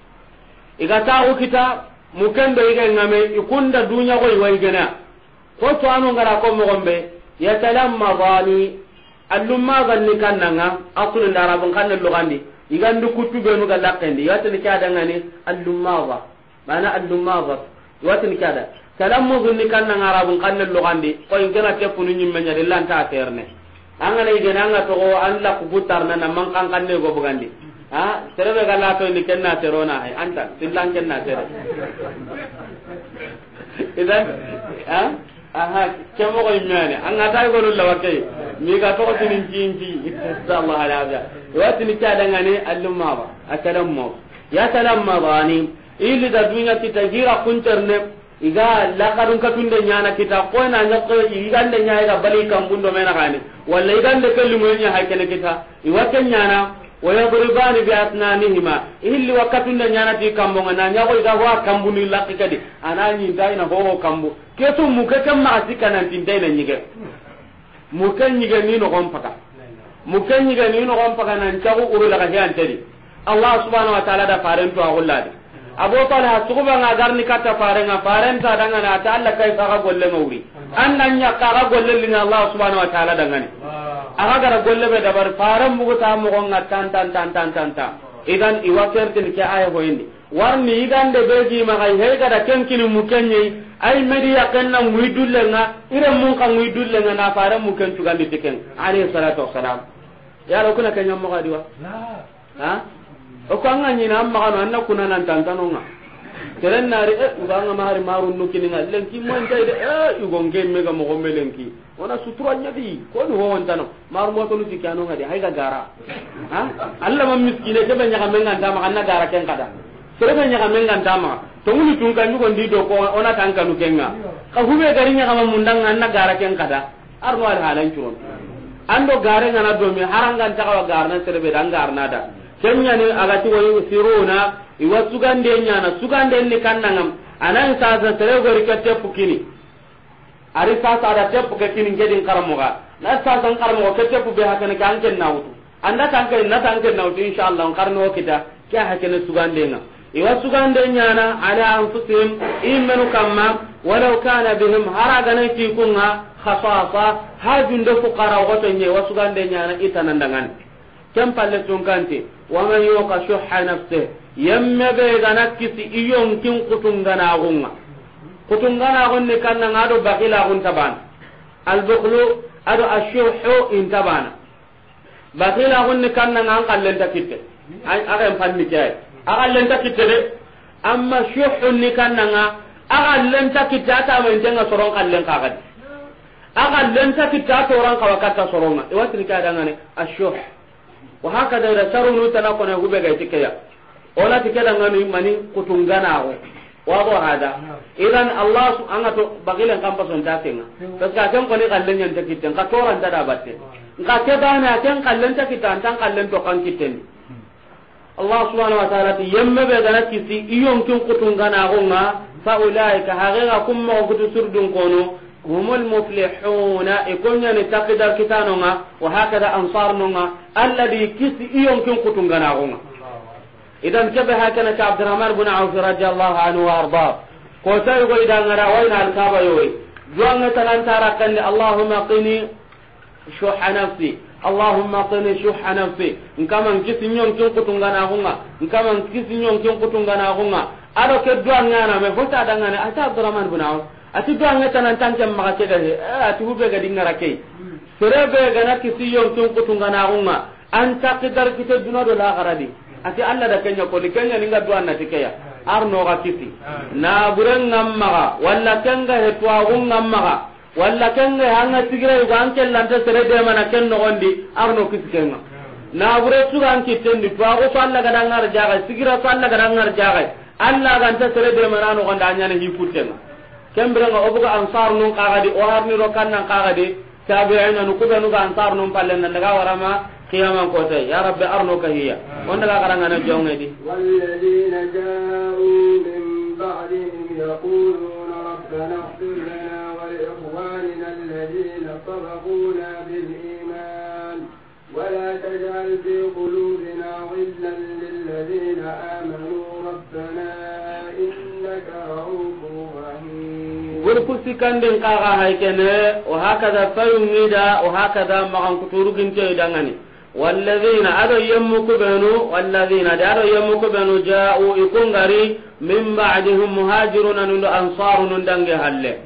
[SPEAKER 1] iga ta o kita mukendo iga ngame ikunda dunya ko iwa igena ko to anu ngara ko mo gombe ya talamma zani allumma ganni kannanga aqul ndarabun kannal lugandi igandu kutube no galakendi yatni kada ngani allumma ba mana allumma ba yatni kada talammu ganni kannanga arabun kannal lugandi ko ingana tepunu nyimme nya de lanta terne angana igena anga to an la kubutar na man kan kanne go bugandi ha terebe gala to ni kenna terona ay anta sillan kenna tere idan ha aha kemo ko imane an ngata ko lulla wakai mi ga to tin jinji sallallahu alaihi wati ni ta dangane allumma ba atalamma ya talamma bani ili da dunya kita gira kunterne iga la karun katunde nyana kita ko na nyako igande nyaa ga bali kambundo mena kani walla igande kellumo nya hakene kita iwake nyana ويضربان بأسنانهما إلي وكتن نانا تي كامبو نانيا كو إذا هو كامبو نلاقي كدي أنا نينداينا هو كامبو كيتو مككم ما أسيكنا نتنداينا نيجي مكن نيجي نينو غمبكا مكن نيجي نينو غمبكا نانشاو أورو لغايان تدي الله سبحانه وتعالى دا فارنتو أغلادي أبو طالح سكوبا نغارني كتا فارنغا فارنتا دانا نتعالى كيف أغاقول لنوري أنا نيكا أغاقول لنا الله سبحانه وتعالى دانا aga gara golle be dabar faram bugo ta mo gonga tan tan tan tan tan tan idan iwakertin ke aya hoyndi warni igande beji ma hay he gara kenkini mukenyi ay mediya kenna muidulle nga ire mun kan muidulle nga na faram muken tugandi tiken alayhi salatu wassalam ya ro kuna kenya mo gadi wa ha o ko anga nyina amma kana anna kuna nan tan tanonga keren nari e uganga mahari marun nukini nga lenki mo ndai de e ugonge mega mo gombe lenki ona sutura nyadi ko ni won tano mar mo to lu tikano ngadi hay ga gara ha alla mam miskine ke banya kamenga ndama kanna gara ken kada sere banya kamenga ndama to ngulu tunga nyugo ndi do ko ona tanka nu kenga ka hube gari nya kama mundang anna gara ken kada arno al halan churon ando gare ngana do mi haranga ntaka garna sere be dangar nada kenya ni agati wo siruna iwa sugande nyana sugande ni kannangam anan sa sa sere gori katte pukini ari sa sa da tepu ke kinin gedin karamoga na sa san karamoga ke tepu be hakene kan ken nawtu anda tanke na tanke nawtu inshallah karno kita kya hakene sugande nga iwa sugande nyana ala anfusihim imanu kamma walau kana bihim haragana ti kunga khasasa hajunde fuqara goto nye wa sugande nyana itanandangan kem palle tunkanti wa man yuqa shuhha nafsihi yemme be ganakisi iyon kin kutungana gunga kutungana gonne kanna ngado bakila gun taban al bukhlu ado ashuhu intabana bakila gonne kanna ngan kallen takitte ay aga panni kay aga len takitte de amma shuhu ni kanna nga aga len takitte ata men jenga soron kallen kagad aga len takitte ata oran kawakata soronga e watni kada ngane ashuh wa hakada da sarunu tanakona hube ga tikaya ona tikada ngani mani kutungana go wado hada idan allah subhanahu to bagilan kampa son tatenga tas ka tan ko ni kallen yan takitten ka toran tada batte ka ke bana tan kallen takitan tan kallen to kan kitten allah subhanahu wa ta'ala ti yemme be gana kisi iyon kin kutungana gonga fa ulaika haqiqa kum ma gutu surdun kono humul muflihuna ikonya ni takidar kitanonga wa hakada ansarnonga alladhi kisi iyon kin kutungana gonga idan kebe hakana ka abdurrahman ibn auf radiyallahu anhu wa arda ko tay go idan ngara wayna al kaba yoy duanga talantara kan allahumma qini shuha nafsi allahumma qini shuha nafsi ngama kisi nyon kin kutungana gonga ngama kisi nyon kin kutungana gonga ado ke duanga na me hota dangane ata abdurrahman ibn auf ati duanga talantanke maka keda he ati hube ga dingara kay serebe ga na kisi nyon kin kutungana gonga anta qidar kite dunado la garadi ati alla da kenya ko li kenya ninga duan na tikeya arno ga kiti na buren ngamma walla kenga hetwa ngamma walla kenga hanga tigre ga anke lanta sere de mana kenno gondi arno kiti kenga na bure su ga anke tendi to go falla ga dangar jaga sigira falla ga dangar jaga alla ga anta sere de mana no gonda nyane hi putenga kembere ga obuga ansar nun kaga di o harni ro kannan kaga di tabi'ina nu kubenu ga ansar nun pallen daga warama قياما قوتي يا رب أرنوك هي وانا لا قرأنا نجوم دي
[SPEAKER 2] والذين جاءوا من بعدهم يقولون ربنا اغفر لنا ولإخواننا الذين سبقونا بالإيمان ولا تجعل في قلوبنا غلا للذين آمنوا ربنا إنك رؤوف رحيم وركسي كان دين قاغا هيكنه وهكذا فيميدا وهكذا مغان كتورغين تيدانغاني والذين أدوا يمك بنو والذين أدوا يمك بنو جاءوا يكون غري من بعدهم مهاجرون نند أنصار نندنج هله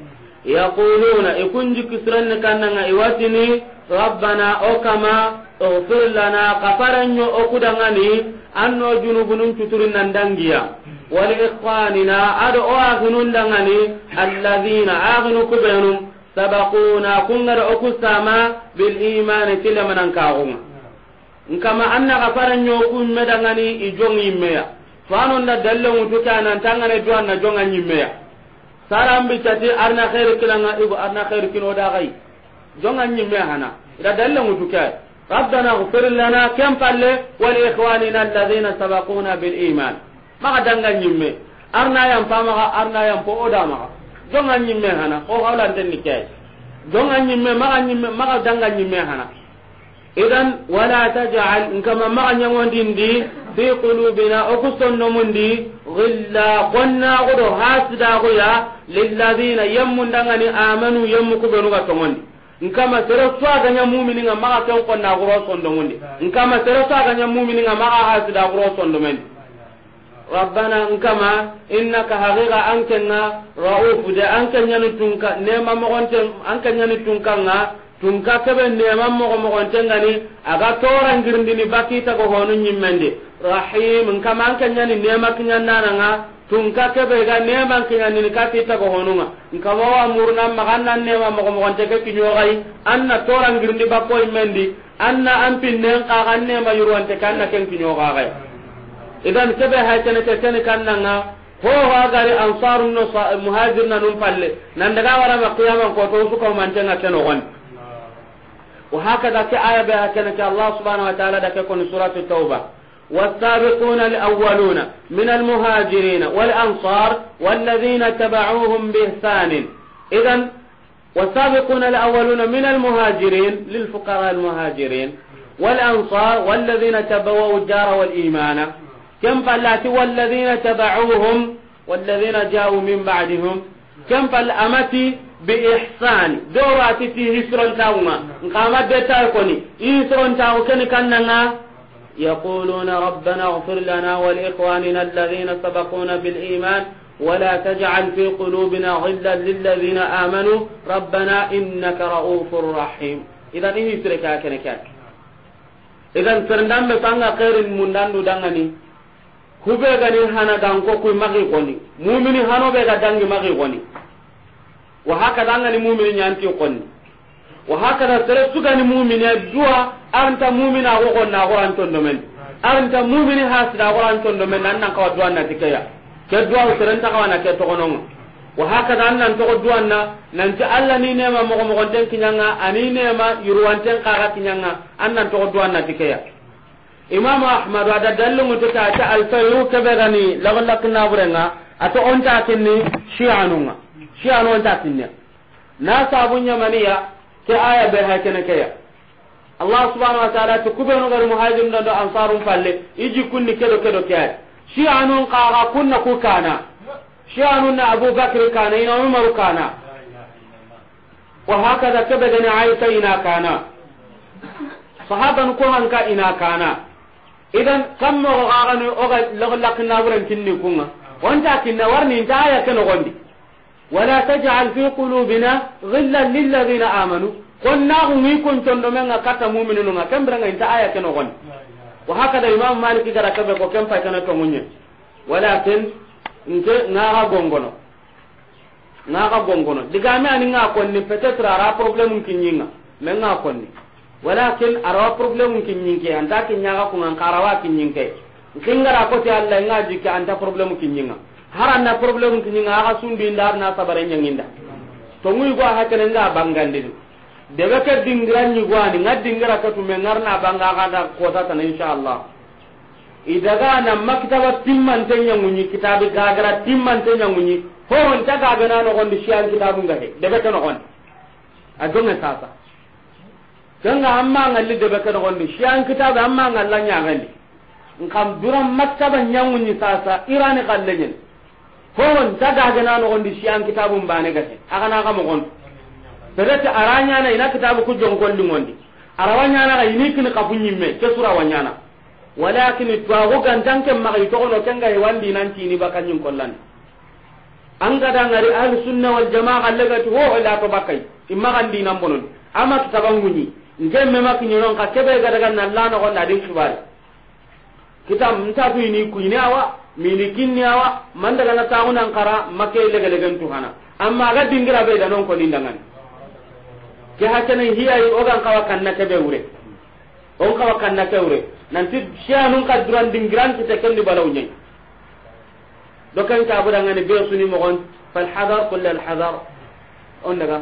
[SPEAKER 1] yaquluna ikunji kisran kannanga iwatini rabbana o kama اغفر لنا قفرنyo okudangani anno junubunun tuturin nandangiya wal ikhwanina ado o agunun dangani alladhina agunu kubenum sabaquna kungar okusama bil iman tilamanan kaunga nkama anna qafaranyo kun medangani ijongi meya fano nda dalle mutu kana tangane duanna jonga nyimeya sarambi tati arna khair kilanga ibu arna khair kino da gai jonga nyimeya hana ida dalle mutu kai ربنا اغفر لنا كم قال ولإخواننا الذين سبقونا بالإيمان ما دنگا نيمه أرنا يم فما أرنا يم فودا ما دنگا نيمه هنا هو هولا دنيكاي دنگا نيمه ما نيمه ما دنگا نيمه هنا إذن ولا تجعل كما ما نيموندين دي في قلوبنا أكسن نموندي غلا قلنا غدو حاسدا غيا للذين يمون دنگني آمنوا يمكو بنوغا تموندي nkama sere swaga nya mu'mini nga maka ken ko na goro sondo mundi nkama sere swaga nya mu'mini nga maka hasida goro sondo men rabbana nkama innaka haqiqa ankenna rauf de ankenya ni tunka nema mo gonte ankenya ni tunka nga tunka kebe nema mo mo gonte ngani aga tora ngirndini bakita ko honu nyimmende rahim nkama ankenya ni nema kinyana nga tunka kebe ga nema kinyani ni katita ko honunga nkama wa murna maganna nema mo mo gonte ke kinyogai anna tora ngirndi bakko imendi anna ampin nen ka ganne ma yurwante kanna ken kinyoga ga idan kebe haytene ke ken kannanga ho ho gari ansarun no muhajirna num palle nan daga wara ma qiyamam ko to su ko mantenga ken ogon wa hakada ke aya be hakana ke Allah subhanahu wa ta'ala da ke kon suratu tauba والسابقون الأولون من المهاجرين والأنصار والذين تبعوهم بإحسان إذن والسابقون الأولون من المهاجرين للفقراء المهاجرين والأنصار والذين تبووا الدار والإيمان كم فلات والذين تبعوهم والذين جاءوا من بعدهم كم فالأمتي بإحسان دوراتي في هسرون تاوما قامت بتاكوني هسرون تاو كن كننا يقولون ربنا اغفر لنا ولإخواننا الذين سبقونا بالإيمان ولا تجعل في قلوبنا غلا للذين آمنوا ربنا إنك رؤوف رحيم إذا إيه تركا كنكات إذا سرندام بطانغا خير المندان دانغني هبغني هانا دانكو كوي مغي قوني مؤمني هانو بغا دانغي مغي قوني وهكذا دانغني مؤمني يانتي قوني وهكذا سرسوغاني مؤمني دوا أنت مؤمن أغوغو ناغو أنتون دومن أنت مؤمن حاسد أغو أنتون دومن أننا قوى دوانا تكيا كدوا وسرنتا قوانا كتغنون وهكذا أننا نتغو دوانا ننتي ألا نينيما مغو مغنتين كنيانا أنينيما يروانتين قاغا كنيانا أننا نتغو دوانا تكيا إمام أحمد وعدا دلو متكاتا الفيو كبغني لغلق نابرنا أتو أنتا كني شيعانونا شيعانو أنتا كني ناسا أبو نيمانيا كآية بها كنكيا الله سبحانه وتعالى تكبرنا غير مهاجم دو أنصارهم فالي يجي كن كدو كدو كاد شيعانون قاغا كنا كو كانا شيعانون أبو بكر كانا إنا عمر كانا وهكذا كبدنا عيسى إنا كانا صحابة نكوهن كا إنا كانا إذن كم غاغن لغلقنا ورن كني كنا وانتا كنا ورني انتا آية كنغندي ولا تجعل في قلوبنا غلا للذين آمنوا قلنا هم يكون تندمنا كتا مؤمنون كم برنا انت آية كنغن وهكذا إمام مالك قال كبك وكم فايتنا كموني ولكن انت ناغا غونغونو ناغا غونغونو ديغامي اني nga konni peut-être ara problème kinyinga men nga konni walakin ara problème kinyinge anda kinyaga kunga karawa kinyinge kingara ko ti Allah nga jikka anta problème kinyinga haranna problème kinyinga aga sundi ndar na sabare nyanginda to ngui go hakene nga bangandini debe ke dingiran ni gwani nga dingira ka tume ngarna banga kada kota tan inshallah idaga na maktaba timman tanya munyi kitabi gagara timman tanya munyi ho on ta gagana no gondi shian kitabu ngahe debe ke no gon adonga sasa danga amma ngalli debe ke no gondi shian kitabu amma ngalla nyangandi ngam duram maktaba nyangunyi sasa irani kallenyen ho on ta gagana no gondi shian kitabu mbane gate aga na ga mo gon berete aranya na ina kitabu ku jonkon lingondi arawanya na ga ini kin kafunyimme ke sura wanyana walakin tuago gantanke magi to no kenga e wandi nan tini bakanyin kollan anga da ngari ahli sunna wal jamaa lagati ho la to bakai imma kan dinan bonon ama to tabanguni ngemme makinyo non ka kebe ga daga nalla no gonna din shibari kita mta tu ini kuini awa mini kinni awa man daga na tauna kara make lega lega tu hana amma ga dingira be da non ko lindangan ke hakene hiya yi ogan kawa kanna kebe ure on kawa kanna kebe ure nanti sianun ka duran dingiran kita kan di balawnya dokan ta budanga ni be suni mo gon fal hadar kull al hadar on daga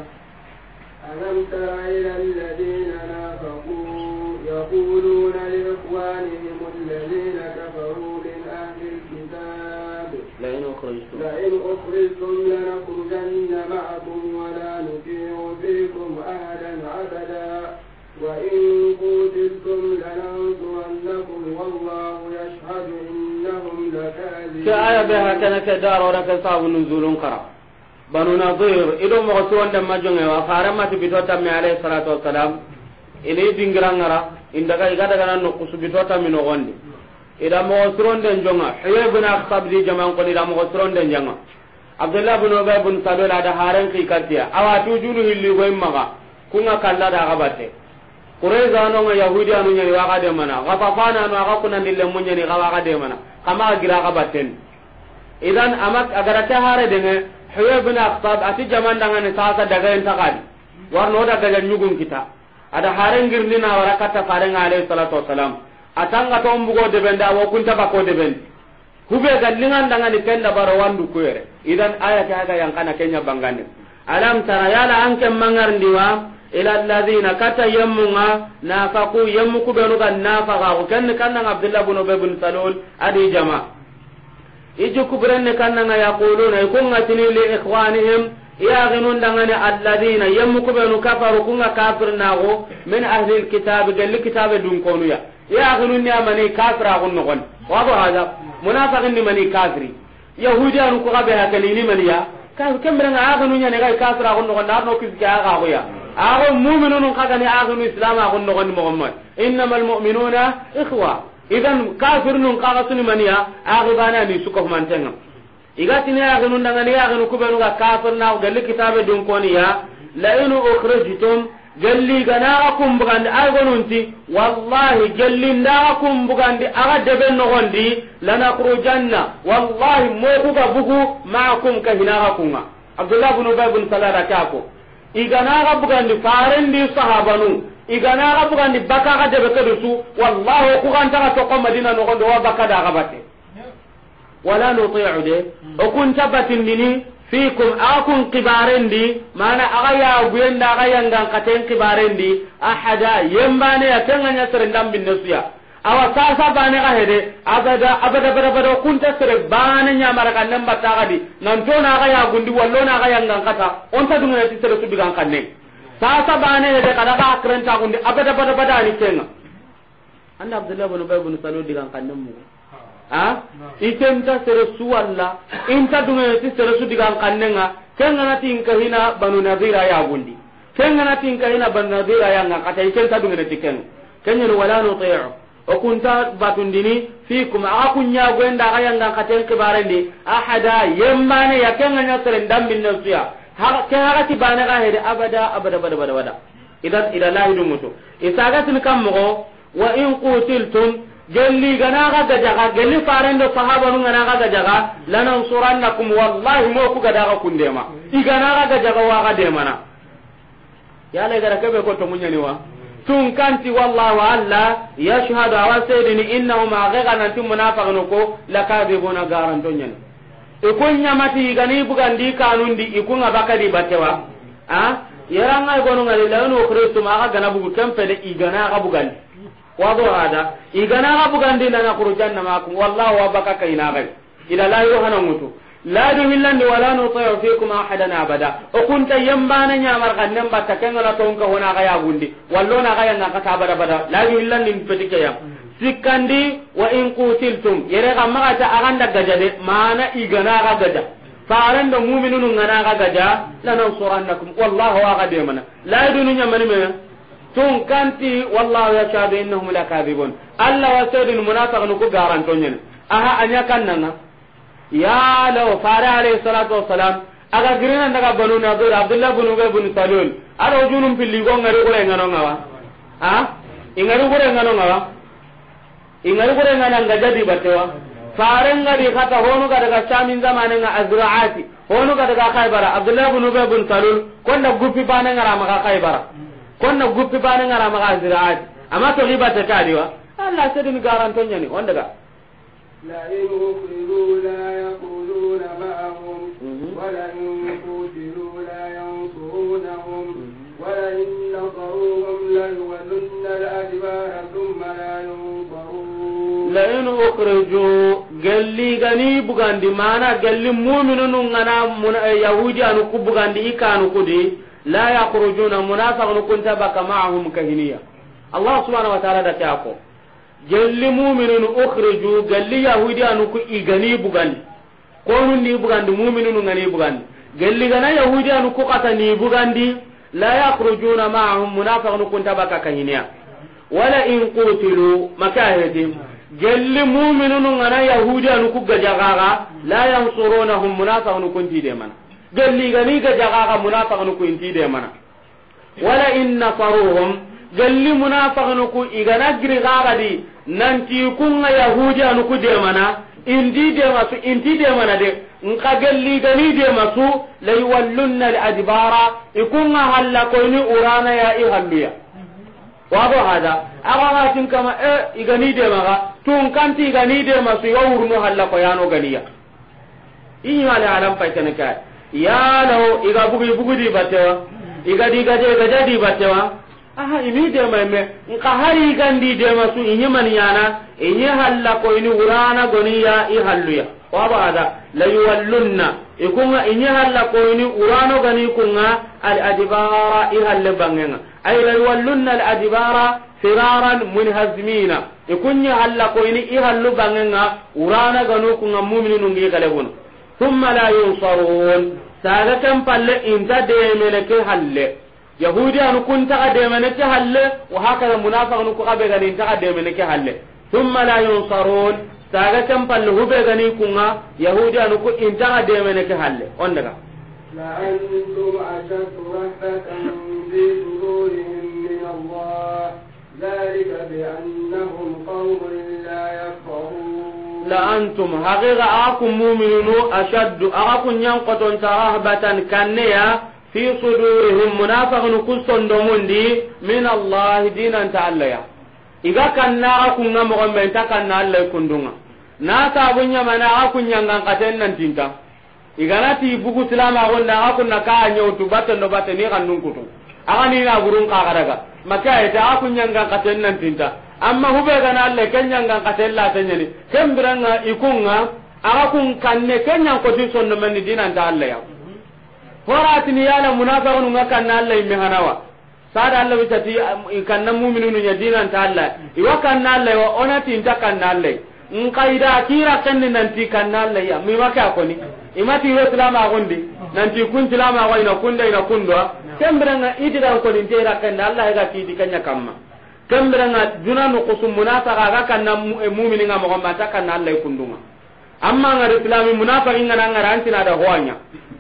[SPEAKER 2] alam tara ila alladhina nafaqu yaquluna li ikhwanihim alladhina kafaru min ahli alkitab
[SPEAKER 1] la in ukhrijtum
[SPEAKER 2] la in ukhrijtum lanakhrujanna ma'akum wa la nuti'u fikum ahadan abada wa in qutiltum lanansurannakum wallahu yashhadu innahum lakadhibun
[SPEAKER 1] ka aya be hakana ka daro raka sabu nuzulun qara banu nadir ido mo to wonde majonge wa farama to bitota mi alayhi salatu wassalam ini dingirangara indaga igada kana no kusubitota mi no gonde ida mo sronde njonga hiya ibn akhtab di jaman ko ida mo sronde njanga abdullah ibn ubay ibn salul ada haran ki katiya awa tujunu hilli go immaga kunga kalla da gabate qurayza no nga yahudi anu nyani waga de mana gafafana no aga kunan dille munyani ga waga de mana kama gira gabaten idan amak agara ta hare de ne hiya ibn akhtab ati jaman dangane sasa daga en takadi warno daga nyugun kita ada haren girni na warakata farenga alayhi salatu wassalam atanga to mbugo de benda wo kunta bako de ben hube gallingan danga ni kenda baro wandu kuere idan aya ta ga yang kana kenya bangane alam tara yala anke mangar ndiwa ila alladhina kata yamunga nafaqu yamuku benu kan nafaqa ko kan kan abdullah ibn ubay ibn salul adi jama iju kubrenne kan nga yaquluna ikunga tini li ikhwanihim ya ginun dangane alladhina yamuku benu kafaru kunga kafir nago min ahli alkitab gal kitab dun konu ya ya ginun ya mani kafira gun nogon wado hada munafiqin ni mani kafiri yahudiyan ko gabe hakani ni mani ya ka kembere nga ginun ya ne ga kafira gun nogon darno kiska ga go ya ago mu'minun kaga ni aginu islam agun nogon muhammad innamal mu'minuna ikhwa idan kafirun kaga suni mani ya agi bana ni suko mantenga igati ne aginu ndanga ne aginu kubenu ga kafir na galli kitabe dun koni ya la inu ukhrijtum galli ganaakum bugandi ay gonunti wallahi galli ndaakum bugandi aga deben no gondi lana khrujanna wallahi mo ku ga bugu ma'akum ka hinaakunga abdullah ibn ubay ibn salala kako iganaga bugandi farendi sahabanu iganaga bugandi baka ga debe kedusu wallahi ku kan ta to ko madina no gondo wa baka da gabate wala nuti'u de o kun tabatin dini fikum akun kibarendi mana aga ya guyenda aga yanga katen kibarendi ahada yembane ya tenganya serendam binnesuya awa sasa bane ga hede abada abada abada abada kun ta sere bane nya maraka namba tagadi nan to na aga ya gundi wallo na aga yanga kata on ta dunga ti sere subigan kanne sasa bane hede kada ka akrenta gundi abada abada abada ni tenga anda abdullah ibn ubay ibn salul digan kanne mu ha itenta sere suwalla inta dunga ti sere su digan kannenga kenga tin kahina banu nadira ya gundi kenga tin kahina banu nadira ya ngakata itenta dunga ti ken kenya wala nuti'u o kunta batundini fikum akunya gwenda aya ngakata kibarende ahada yemmane ya kenga nya sere ndambin nasuya ha kenga ti bana ga hede abada abada abada abada idan ila lahi dumuto isaga tin kammo wa in qutiltum gelli ganaga gajaga gelli farendo sahaba nu ganaga gajaga lanan surannakum wallahi mo ku gadaga kundema iganaga gajaga wa gade mana yale gara kebe ko to munyani wa tun kanti wallahu alla yashhadu wa sayyidini innahum aghana tum munafiqun ko lakadibuna garan tonyani ikunya mati gani bugandi kanundi ikunga bakadi batewa ha yaranga gonu ngali lanu khristu ma ga gana bugu kempele iganaga bugandi wado hada igana ga bugandi na khurujanna maakum wallahu wa baka kaina gai ila la yuhana mutu la du millandi wala nuti'u fikum ahadan abada o kunta yambana nya mar kannem batta kenga to onka hona ga ya gundi wallo na ga yanga kata bada bada la du millandi petike ya sikandi wa in qutiltum yere ga maga ta aganda gajade mana igana ga gaja farando mu'minun ngana ga gaja lanan surannakum wallahu wa qadimana la du nya mani me tun kanti wallahu yashhadu innahum lakadibun alla wasadun munafiqun ku garanto nyen aha anya kannanga ya law fare alayhi salatu wassalam aga girina daga banu nadir abdullah ibn ubay ibn salul aro junum pilli go ngari gore ngano ngawa ha ingari gore ngano ngawa ingari gore ngana ngajadi batewa fare ngari kata honu ga daga shamin zamane nga azraati honu ga daga khaybara abdullah ibn ubay ibn salul konda guppi bana ngara maka khaybara konda guppi bana ngara maka azraati amma to ribata kadiwa Allah sedin garanto nyani wanda ga
[SPEAKER 2] لا إن أخرجوا لا يقولون معهم ولئن قتلوا لا ينصرونهم ولئن نصروهم ليولن الأدبار ثم لا ينصرون لئن أخرجوا قال لي غني بغاندي مانا قال لي مؤمنون غنا يهودي أنو كبغاندي إكانو كدي لا يخرجون منافق كنت بك معهم كهنية الله سبحانه وتعالى دكاكو gelli mu'minun ukhriju gelli yahudi anu ku igani bugandi konu ni bugandi mu'minun ngani bugandi gelli gana yahudi anu ku kata ni bugandi la yakhrujuna ma'ahum munafiqun kunta baka kahinya wala in qutilu makahedim gelli mu'minun ngana yahudi anu ku gajagaga la yansurunahum munafiqun kunti de man gelli gani gajagaga munafiqun kunti de man wala in nafaruhum gelli munafiqun ku igana giri gagadi nanti kunga yahudi anu ku de mana indi de masu inti de mana de nka gelli gani de masu la yawallunna al adbara ikunga halla ko ni urana ya i halluya wado hada aga tin kama e igani de maga tun kanti igani de masu yawurnu halla ko yano ganiya inna la alam paitana ka ya law iga bugi bugudi batewa iga diga de gaja di batewa aha imi de meme nka hari gandi de masu inyi maniyana inyi halla ko ini urana goniya i halluya wa bada la yuwallunna ikunga inyi halla ko ini urano gani kunga al adibara i halle bangenga ay la yuwallunna al adibara firaran munhazmina ikunya halla ko ini i hallu bangenga urana ganu kunga mu'minun ngi galebun thumma la yunsarun saga kam palle inta de meleke halle yahudi anu kunta kademene ke halle wa hakala munafiqun ku kabe gani ta kademene ke halle thumma la yunsarun saga kam palle hube gani kunga yahudi anu ku inta kademene ke halle on daga la antum ashatu rahbatan bi sururihim min Allah dhalika bi annahum qawmun la yafqahun la antum haqiqa akum mu'minunu ashaddu akum yanqatun tarahbatan kanniya fi sudurihim munafiqun kusondomundi min Allah dinan ta'alla iga kanna ku ngamo gombe ta kanna Allah kundunga na ta bunya mana aku nyanga katen nan tinta iganati bugu salama gonda aku na ka nyautu batten do batten ni kan nunkutu agani na burun ka kadaga maka ita aku nyanga katen nan tinta amma hube gana Allah kenyanga katen la tanyani kembiranga ikunga aku kanne kenyang ko ti sondomen dinan ta'alla ya horatini yala munafiqun ngakanna Allah imme hanawa sada Allah bitati kanna mu'minunu nyadina ta Allah iwa kanna Allah wa onati intakanna Allah nkaida kira kanni nanti kanna Allah ya mi maka koni imati islam agondi nanti kun islam ago ina kunda ina kundwa kembrenga idira ko ni tera kanna Allah ga tidi kanya kamma kembrenga dunanu qusum munafiqa ga kanna mu'minin ga mo mata kanna Allah kundunga amma ngari islami munafiqin ngana ngara antina da hoanya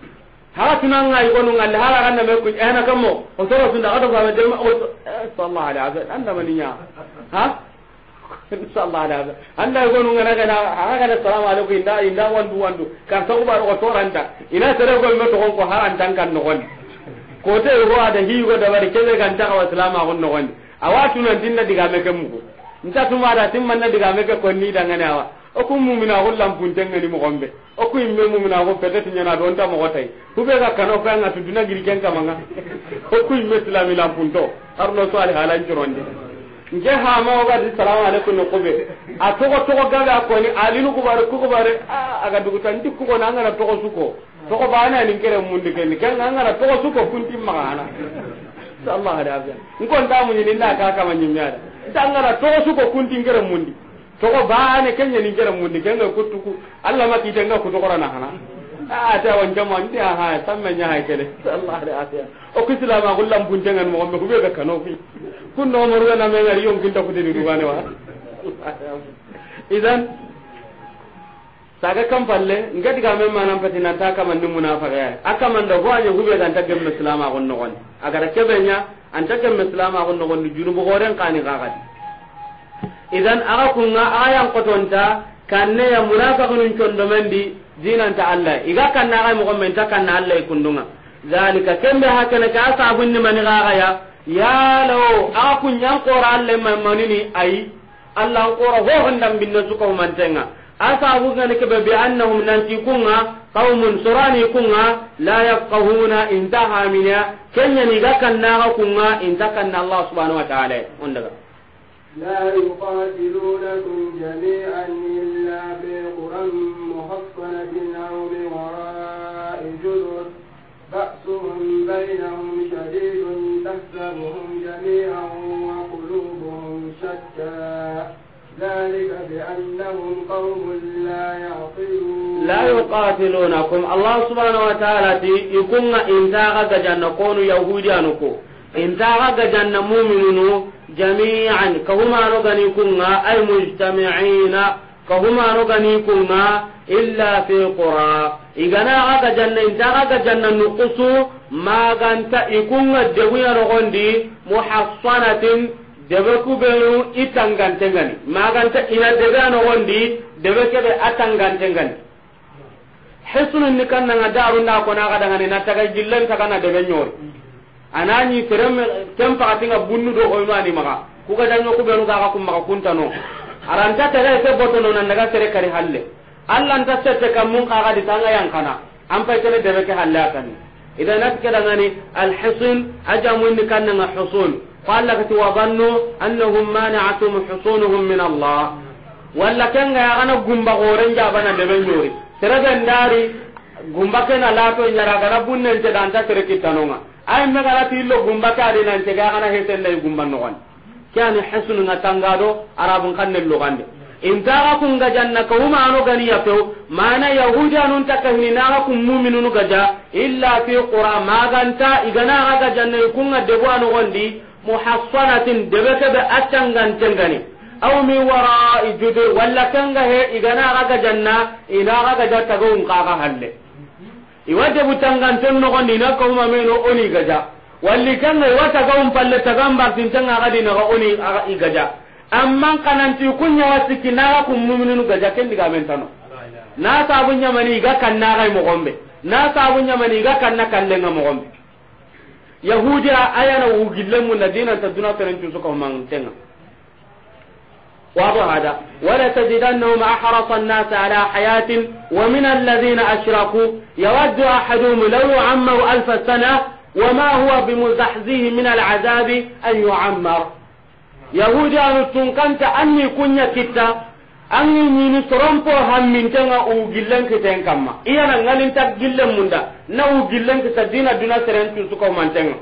[SPEAKER 2] ha tunanga igonu ngalle hala ganna me ku ena kamo o toro tunda ado ga de sallallahu alaihi wasallam anda maninya ha sallallahu alaihi wasallam anda igonu ngana kana ha kana assalamu alaikum inda inda wandu wandu kan to ba ko toranta ina tere ko me to ko haran tan kan no gon ko te ro ada higo da bari kebe kan ta wa salama gon no gon awatu nan tinda diga me kemu nta tuma da timman diga me ko ni dangane awa oku mu'mina ko lampun tengani mo gombe oku imme mu'mina ko pedeti nyana don ta mo gotay hube ga kano fa ngatu duna giri ken kamanga oku imme islami lampun to arno so ali halan juronde nge ha ma ga di salamu alaikum no kobe a to ko to ko gaga ko ni alinu ko bare ko bare aga dugu tan dikku ko nangara to ko suko to ko bana ni kere mundi ken ken nangara to ko suko kunti magana sallallahu alaihi wasallam ngon ta mun ni nda ka kama nyimya dangara to ko suko kunti kere mundi toko baane kenya ni jara mundi kenga kutuku Allah ma kitenga kutukora na hana a ta wanja mo ndi ha samme nya ha kele sallallahu alaihi wasallam o kislama gullam bunjengan mo be kubega kanofi kunno mo ruga na me ngari yon kinta kutini dugane wa idan
[SPEAKER 1] saga kam palle ngati ga men manan patina ta kama ni munafiqa ya akama ndo go anya hube dan tagem islama gon no gon agara kebenya an tagem islama gon no gon junubu goren kani gagadi idan aga kunga ayan qotonta kanne ya munafiqun condo mendi dinanta Allah iga kanna ga mo men ta kanna Allah ikundunga zalika kembe hakana ka sabun ni mani gaga ya ya law aga kunyan qora Allah manini ai Allah qora ho handam binna suka mantenga asabu ngane ke be annahum nanti kunga qaumun surani kunga la yafqahuna intaha mina kenya ni gakanna kunga intakanna Allah subhanahu wa ta'ala ondaga
[SPEAKER 2] la yuqatilunakum jami'an illa bi quran muhassanatin aw min wara'i judur ba'suhum bainahum shadidun tahsabuhum jami'an wa qulubuhum shatta ذلك بأنهم قوم لا يعقلون
[SPEAKER 1] لا يقاتلونكم الله سبحانه وتعالى يكون إنتاغا جنة كون يهوديانكو إنتاغا جنة مؤمنون جميعا كهما نغني كنا أي مجتمعين كهما نغني كنا إلا في قرى إغنا غا جنة إنتاغا جنة نقصو ما غانتا يكون الجوية نغندي محصنة debe kubenu itangantengani maganta ina debe anogondi debe kebe atangantengani hisunun ni kanna nga darunda ko na kadangani na taga jillen taga na debe nyori anani terem tempa katinga bunnu do ko mani maka ku ga danyo kubenu ga ka kumma kuntano aranta tere se botono nan daga tere kari halle Allah nta sette kam mun ka ga di tanga yang kana am pa tere debe ke halle akani idan nas kadangani al hisun ajamun ni kanna nga husun قال لك وظنوا انهم مانعتهم حصونهم من الله ولا كان يا انا غومبا غورن جابنا دبنيوري ترغن داري غومبا كان لا تو nyara gara bunnen te danta terekitanonga ay megala tillo gumba ka de nan te ga kana heten lay gumba no wan kani hasun ngatangado arabun kanne lo gande intaga kunga janna ko huma anu gani yato mana yahudi anun takahni na ku mu'minunu gaja illa fi qura maganta igana ga janna kunga debo anu gondi muhassanatin debeke be atangan tengani aw mi wara'i judur walla kanga he igana ga janna ina ga jatta go un kaga halle iwaje butangan tenno gondi na ko huma meno oni gaja walli kanga wata ga um palle tagambar tintanga ga dina ga oni igaja amman kananti kunya wasiki na ku mu'minunu gaja ken diga mentano na sabunya mani ga kanna ga mo gombe na sabunya mani ga kanna kallenga mo gombe yahudiya ayana wugillemu na dina ta duna tarantu suka mantenga wado hada wala tajidannahum ahrasa an-nas ala hayatin wa min alladhina ashraku yawaddu ahaduhum law yu'ammaru alf sana wama huwa bimuzahzihi min al-'adhab an yu'ammar yahudiya tunkanta anni kunya kitta anni ni trompo hammintenga ugillen kiten kamma iyana ngalin ta gillen munda na ugillen kita dina duna tarantu suka mantenga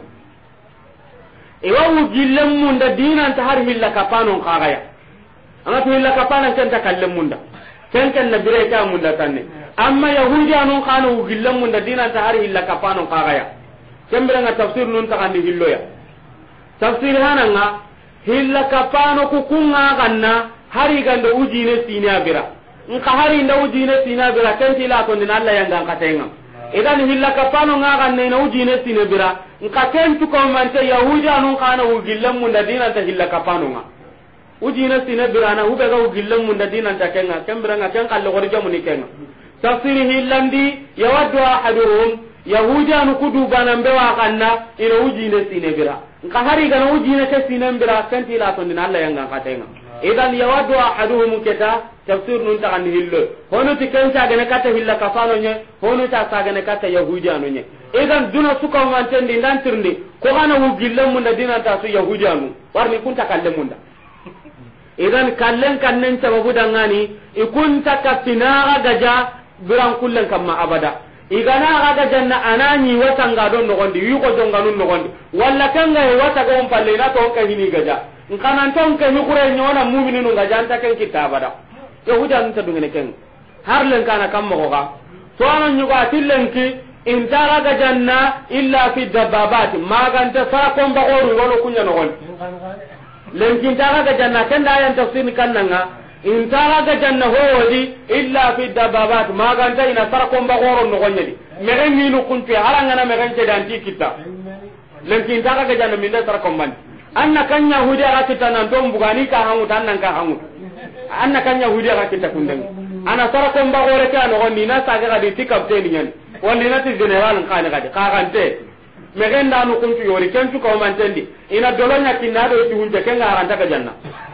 [SPEAKER 1] ewa ugillen munda dina ta har hilla kapano kagaya anga to hilla kapana kenta kallem munda kenken na bire ta munda tanne amma yahudi anu kanu ugillen munda dina ta har hilla kapano kagaya kembere nga tafsir nun ta kandi hilloya tafsir hananga hilla kapano ku kunga ganna hari ganda ujine sinya bira nka hari nda ujine sinya bira kenti la to din Allah yang katenga idan hilla kapano nga ganna na ujine sinya bira nka kentu ko mante yahudi anu kana ugillam mun da dinan ta hilla kapano nga ujine sinya bira na ube ga ugillam mun da dinan ta kenga kembira nga ken kallo gorja mun kenga tafsiri hillandi yawaddu ahaduhum yahudi anu kudu banambe wa kanna ina ujine sinya bira nka hari gana ujine ke sinya bira kenti la to din Allah yang katenga idan yawadu ahaduhum kita tafsir nun ta an hillo hono ti kenca gane kata hilla kafano nye hono ta sagane kata yahudiano nye idan duna suka mantendi ndan tirndi ko kana hu gillam mun da dinan ta su yahudiano warni kunta kallem munda idan kallen kannen sababu dangani ikunta katina gaja biran kullen kamma abada igana ga janna anani watanga don no gondi yuko jonganun no gondi walla kanga e wata go palle na to ka hini gaja nkanan ton ke hukure nyona mu'mininu ga janta ken kitabada yahudan ta dungene ken har len kana kam mo ga to anan nyugo atillen ki in tara ga janna illa fi dabbabat maganta sa kon ba goru wala kunya no gon len kin tara ga janna ken da yan tafsir kannanga
[SPEAKER 3] intara ga janna hodi illa fi dababat maganta ina sarako mbagoro no gonyedi megen ni no kunti haranga na megen ce danti kita lenki intara ga janna minda sarako man anna kan yahudi ga kita nan don bugani ka hangu tan nan ka hangu anna kan yahudi ga kita kundan ana sarako mbagoro ka no gonni na saga ga di tikapte ni nyen wonni na ti general kan ga di ka kante megen da no kunti yori kentu ko man tendi ina dolonya kinado ti hunje ken garanta ga janna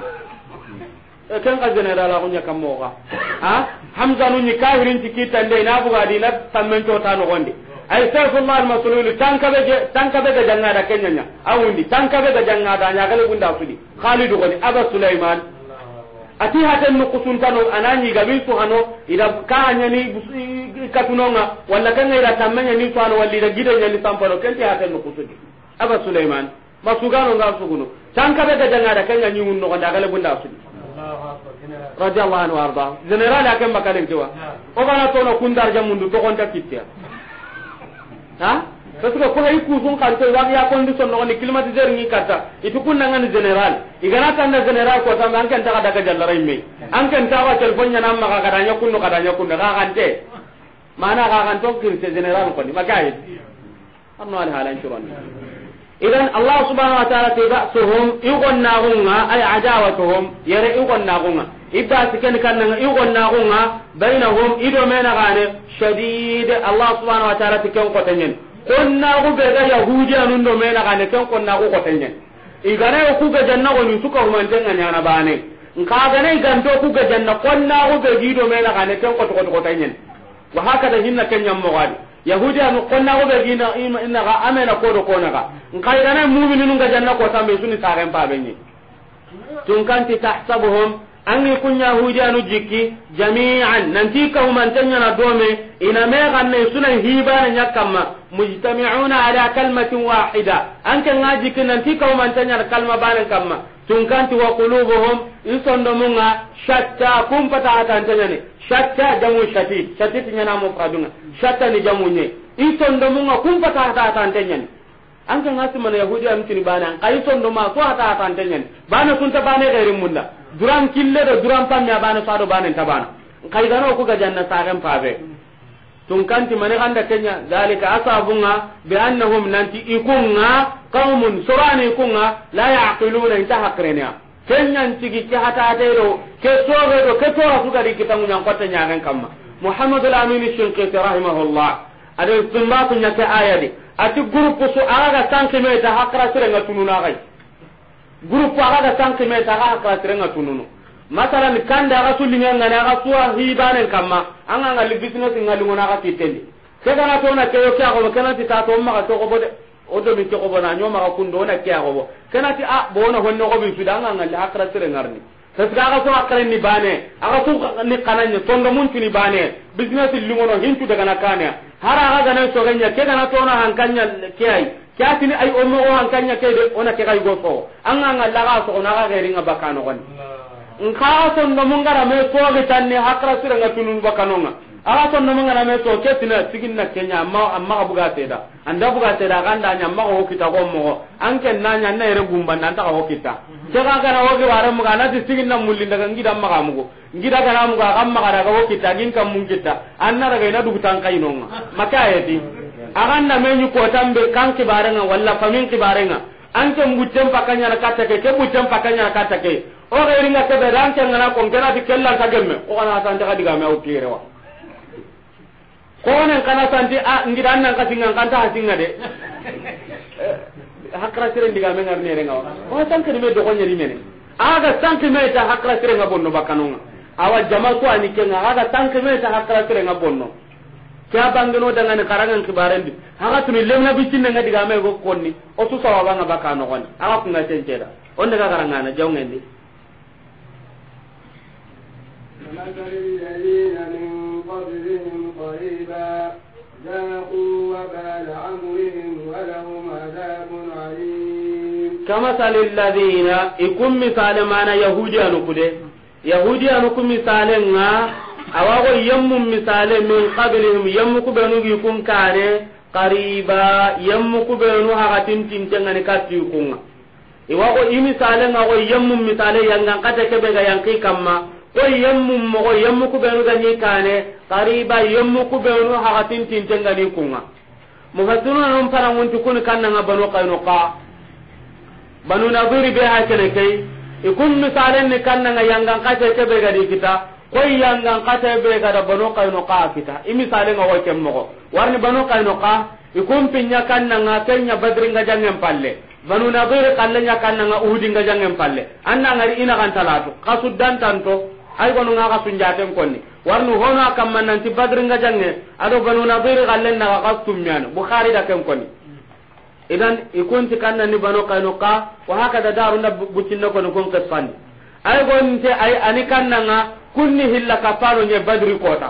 [SPEAKER 3] ken ka general a kunya kamoga ha hamza nu ni kafirin tikita ndey na buga dina tammento ta no gonde ay sayfullah al-maslul tanka be tanka be janga da kenyanya awundi tanka be janga da nya gale bunda sudi khalid goni aba sulaiman ati haten nu kusuntano anani gabi su hano ida ka nya ni katunonga walla kan ida tammenya ni to hano walli da gidanya ni sampalo kenti haten nu kusudi aba sulaiman masugano ga suguno tanka be janga da kenya ni mun no da gale bunda sudi radiyallahu anhu arda general akem bakalen tiwa o bana to no kundar jamundu to konta kitya ha parce que ko hay kusun kan to wa ya condition no ni climatiser ni kata itu kunna ngani general igana tanda general ko tan an kan ta daga jallarai me an kan ta wa telefon nya namma ka kadanya kunno kadanya kunno ka kante mana ka kan to kirte general ko ni magai anno al halan shurani idan allah subhanahu wa ta'ala tibasuhum yughannahunga ay adawatuhum yare yughannahunga ibda siken kannanga yughannahunga bainahum ido mena gane shadid allah subhanahu wa ta'ala tiken ko tanyen konna go be ga yahudi anun do mena gane ken konna go ko tanyen igare ku ga janna go ni suka humantenga nyana bane nka ga ne ganto ku ga janna konna go be gido mena gane ken ko to ko tanyen wa hakada hinna kenyam mo gadi yahudi anu konna go be gina inna ga amena ko do kona ga nkai dana mu'minun ga janna ko tambe suni taren pa benni tun kanti tahsabuhum anni kun yahudi anu jikki jami'an nanti ka human tanya na dome ina me ganne sunan hibana nyakamma mujtami'una ala kalmatin wahida anke ngaji kin nanti ka human tanya kalma banan kamma tun kanti wa qulubuhum isondo munga shatta kum pata atantanya ni shatta jamu shati shati tinyana mo pradunga shatta ni jamu nye isondo munga kum pata atantanya ni anke ngasi mana yahudi am tini bana kai sondo ma so ata atantanya ni bana sunta bana gairin munda duran kille do duran pamme bana sado bana tabana kai dano ko ga janna sagan pabe tun kanti mane ganda kenya dalika asabunga bi annahum nanti ikunga qaumun surani ikunga la yaqiluna intahakrena kenya ntigi ki hata atero ke soge do ke tora suka dikitangu nyang kota nyangan kamma muhammadul amin shinqiti rahimahullah ade tumba kunya ke ayadi ati groupe su aga sanki meta hakra sirenga tununa gai groupe aga sanki meta hakra sirenga tununu masalan kanda aga sulinga ngana aga suwa hibanen kamma anga ngali business ngali ngona aga titendi segana to na keyo kya ko kana ti ta to ma to ko bode odo mi ko bona nyoma ka kundo na kya ko kana ti a bona honno ko bi sudanga ngali hakra sirenga ngarni tasga aga so hakra ni bane aga su ni kananya tondo mun ni bane business lingono hintu daga nakanya hara aga gana so ganya ke gana to na hankanya kiyai kyatini ay omo o hankanya ke de ona ke kay go so anga ngalla ga so na ga geringa bakano gon nka so no mungara me so ga tanni hakra sura nga tunun bakanonga aga so no mungara me so ke tina sigin na kenya amma amma buga teda anda buga teda ganda nya amma ko kita go mo anke nanya na ere gumba nan ta ko kita jaga gara wo ga wara muga na ti sigin na mulli daga ngida amma mugo ngida gara muga amma gara ga wo kita gin kam mun kita anna daga ina dugu tan kai nonga maka yedi aganda menyu ko tambe kan kibarenga walla famin kibarenga anke mbutem pakanya na kata ke ke mbutem pakanya na kata ke o ga ringa ke be ranke ngana ko ngana di kellan ta gemme o kana tan daga diga me o tire wa ko nan kana santi a ngida nan ka singan kan ta singa de hakra sire diga me ngar ne renga o tan ke me do ko nyeri mene aga tan ke me ta hakra sire nga bonno bakanonga awa jama ko ani ke nga aga tan ke me ta hakra sire nga bonno kya bangeno daga ne karangan kibarendi aga tuni lemna bicinne nga diga me go konni o su sawa banga bakano gon aga kunga tenceda on daga karangana jawngendi
[SPEAKER 2] مثل الذين من قبلهم قريبا ذاقوا وبال أمرهم ولهم عذاب عليم
[SPEAKER 3] كمثل الذين يكون مثال معنا يهودي أنكده يهودي أنكم مثال awago yammu misale min qablihim yammu kubenu gikum kane qariba yammu kubenu hakatin tintengani katikunga iwago imisale ngago yammu misale yanga kata kebe ga yanki kamma ko yemmu mo yemmu ku benu ganyi kane qariba yemmu ku benu hakatin tintengani kunga mufassiruna non parangunti kun kannanga banu qaynuqa banu nadiri be ha kene kai ikun misalen ni kannanga yangan kate ke be gadi kita ko yangan kate be gada banu qaynuqa kita imisalen ngo kemmo warni banu qaynuqa ikun pinya kannanga kenya badri nga jangen palle banu nadiri kallenya kannanga uhudi nga jangen palle anna ngari ina kan talatu kasuddan tanto ay gonu nga kasunjaten konni warnu hono akamman nanti badri nga jange ado banu nadiri kallen na kasum mian bukhari da ken konni idan ikunti kanna ni banu qaynuqa wa hakada daruna bucinna kono kon qefandi ay gonte ay ani kannanga kunni hilla kaparo nye badri kota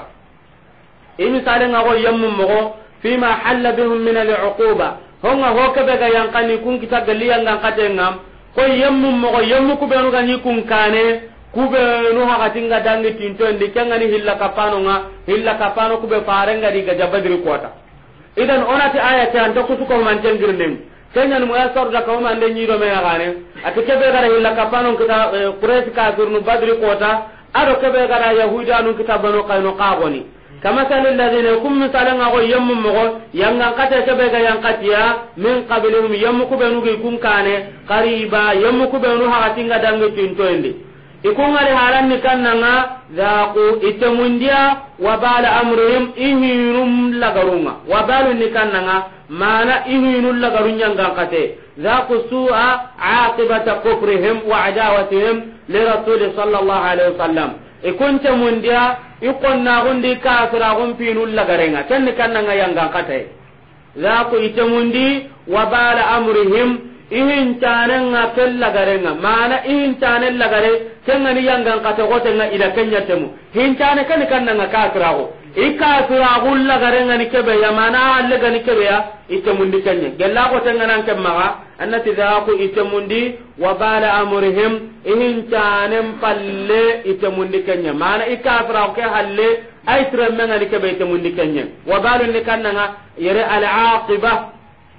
[SPEAKER 3] imi sale nga go yammu mo fima halla bihum min al-uquba honga hokabe ga yankani kun kita galiya ngan katengam ko yammu mo yammu ku benu ga ni kun kane ku benu ha katinga dangi tinto ndi kangani hilla kapano nga hilla kapano ku be farenga diga jabadri kota idan onati ayati an to kusuko man tengirnem kenya no yasar da ko man de nyiro me gane atike be gara hilla kapano kita quraish kafirnu badri kota ado ke be gara yahudanu kita banu qaynuqa goni kama salil ladina kum misalan go yammu mo yanga kata ke be ga yang katiya min qablihum yammu ku benu gi kun kane qariba yammu ku benu ha tinga dangi tinto ndi ikungari haranni kannanga zaqu itemundia wa bala amrihim ihinum lagarunga wa balu ni kannanga mana ihinul lagarunya ngakate zaqu su'a aqibata kufrihim wa adawatihim li rasul sallallahu alaihi wasallam ikunte mundia ikonna gundi kasra gum pinul lagarenga tanni kannanga yanga kate zaqu itemundi wa bala amrihim ihin tanenga kella garenga mana ihin tanen lagare kengani yangan kata gotenga ida kenya temu hin tane kan kannanga kasrago ikasrago lagarenga ni kebe ya mana alle gani kebe ya itemundi kenya gella gotenga nan kemma annati zaqu itemundi wa bala amrihim ihin tanen palle itemundi kenya mana ikasrago ke halle ay tremenga ni kebe itemundi kenya wa balu ni kannanga yare al aqiba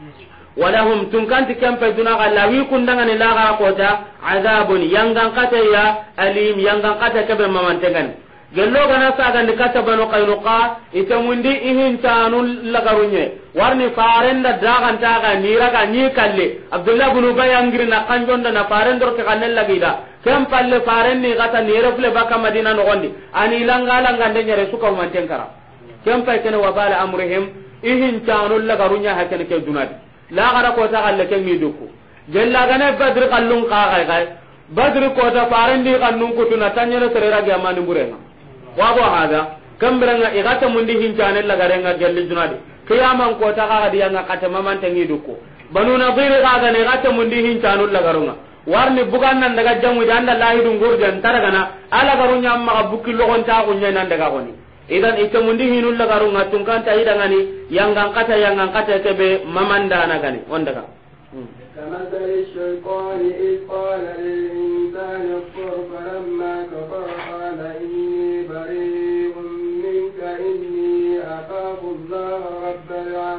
[SPEAKER 3] ولهم تنكنت كم فدنا غلاوي كندغني لا غاقوتا عذاب ينغان قتيا اليم ينغان قتا كبه ممانتغن gello gana saga ni kata banu qaynuqa itamundi ihin tanu lagarunye warni farenda dagan taga niraga ni kalle abdullah ibn ubay angirna kanjonda na farendor ke kanel lagida kem palle farenni gata nirefle baka madina no gondi ani langa langa ndenya resuka mantenkara kem pa kene wabala amrihim ihin tanu lagarunya hakene ke dunadi la gara ko ta galle ken miduko gella gane badr kallun ka ga ga badr ko ta farandi kannun ko tuna tanyere serera ga mani burenga wabo hada kambranga igata mundi hincane la garenga gelli dunadi kiyaman ko ta ga diya nga kata maman tan miduko banu nadir ga ga ne gata mundi hincanu la garunga warni bugan nan daga jamu janda lahidun gurjan taragana ala garunya amma bukki logon ta kunya nan daga goni idan ite mundi hinul lagaru ngatun kan ta idangani yangang kata yangang kata tebe mamanda na gani onda ka
[SPEAKER 2] كمثل الشيطان إذ قال للإنسان اكفر فلما كفر قال إني بريء منك إني أخاف الله رب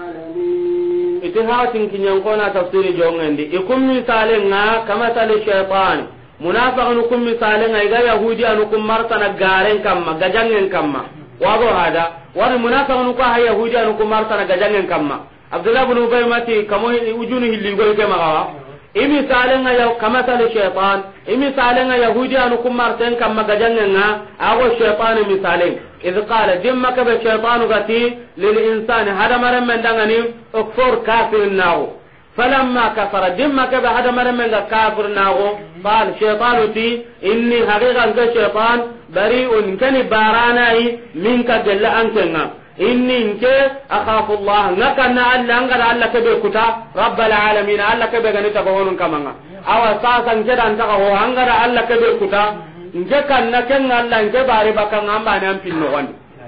[SPEAKER 2] العالمين
[SPEAKER 3] اتهات كنيانكونا تفسير جونغندي يكون مثالنا كمثل الشيطان منافق نكون مثالنا إذا يهودي نكون مرتنا غارين كما غجانين كما wado hada wani munafiqun ko ha yahudiyan ko martana gajangen kamma abdullah ibn ubay mati kamo ujunu hilli go ke magawa imi salenga ya kama sale shaytan imi salenga yahudiyan ko marten kamma gajangen na ago shaytan misalen id qala dimma ka be shaytan gati lil insani hada maram mendangani ukfur kafir nawo فلما كفر دم كبه هذا مرة من كافر ناغو قال شيطان تي إني حقيقة كشيطان بريء كني باراناي منك جل أنكنا إني إنك أخاف الله نكنا ألا أنقل ألا كبه كتا رب العالمين ألا كبه غنيتا بغنون كمان أو أساسا كده أنتقه أنقل ألا كبه كتا إنك كنا كنا ألا إنك باري بكا نعم في النغن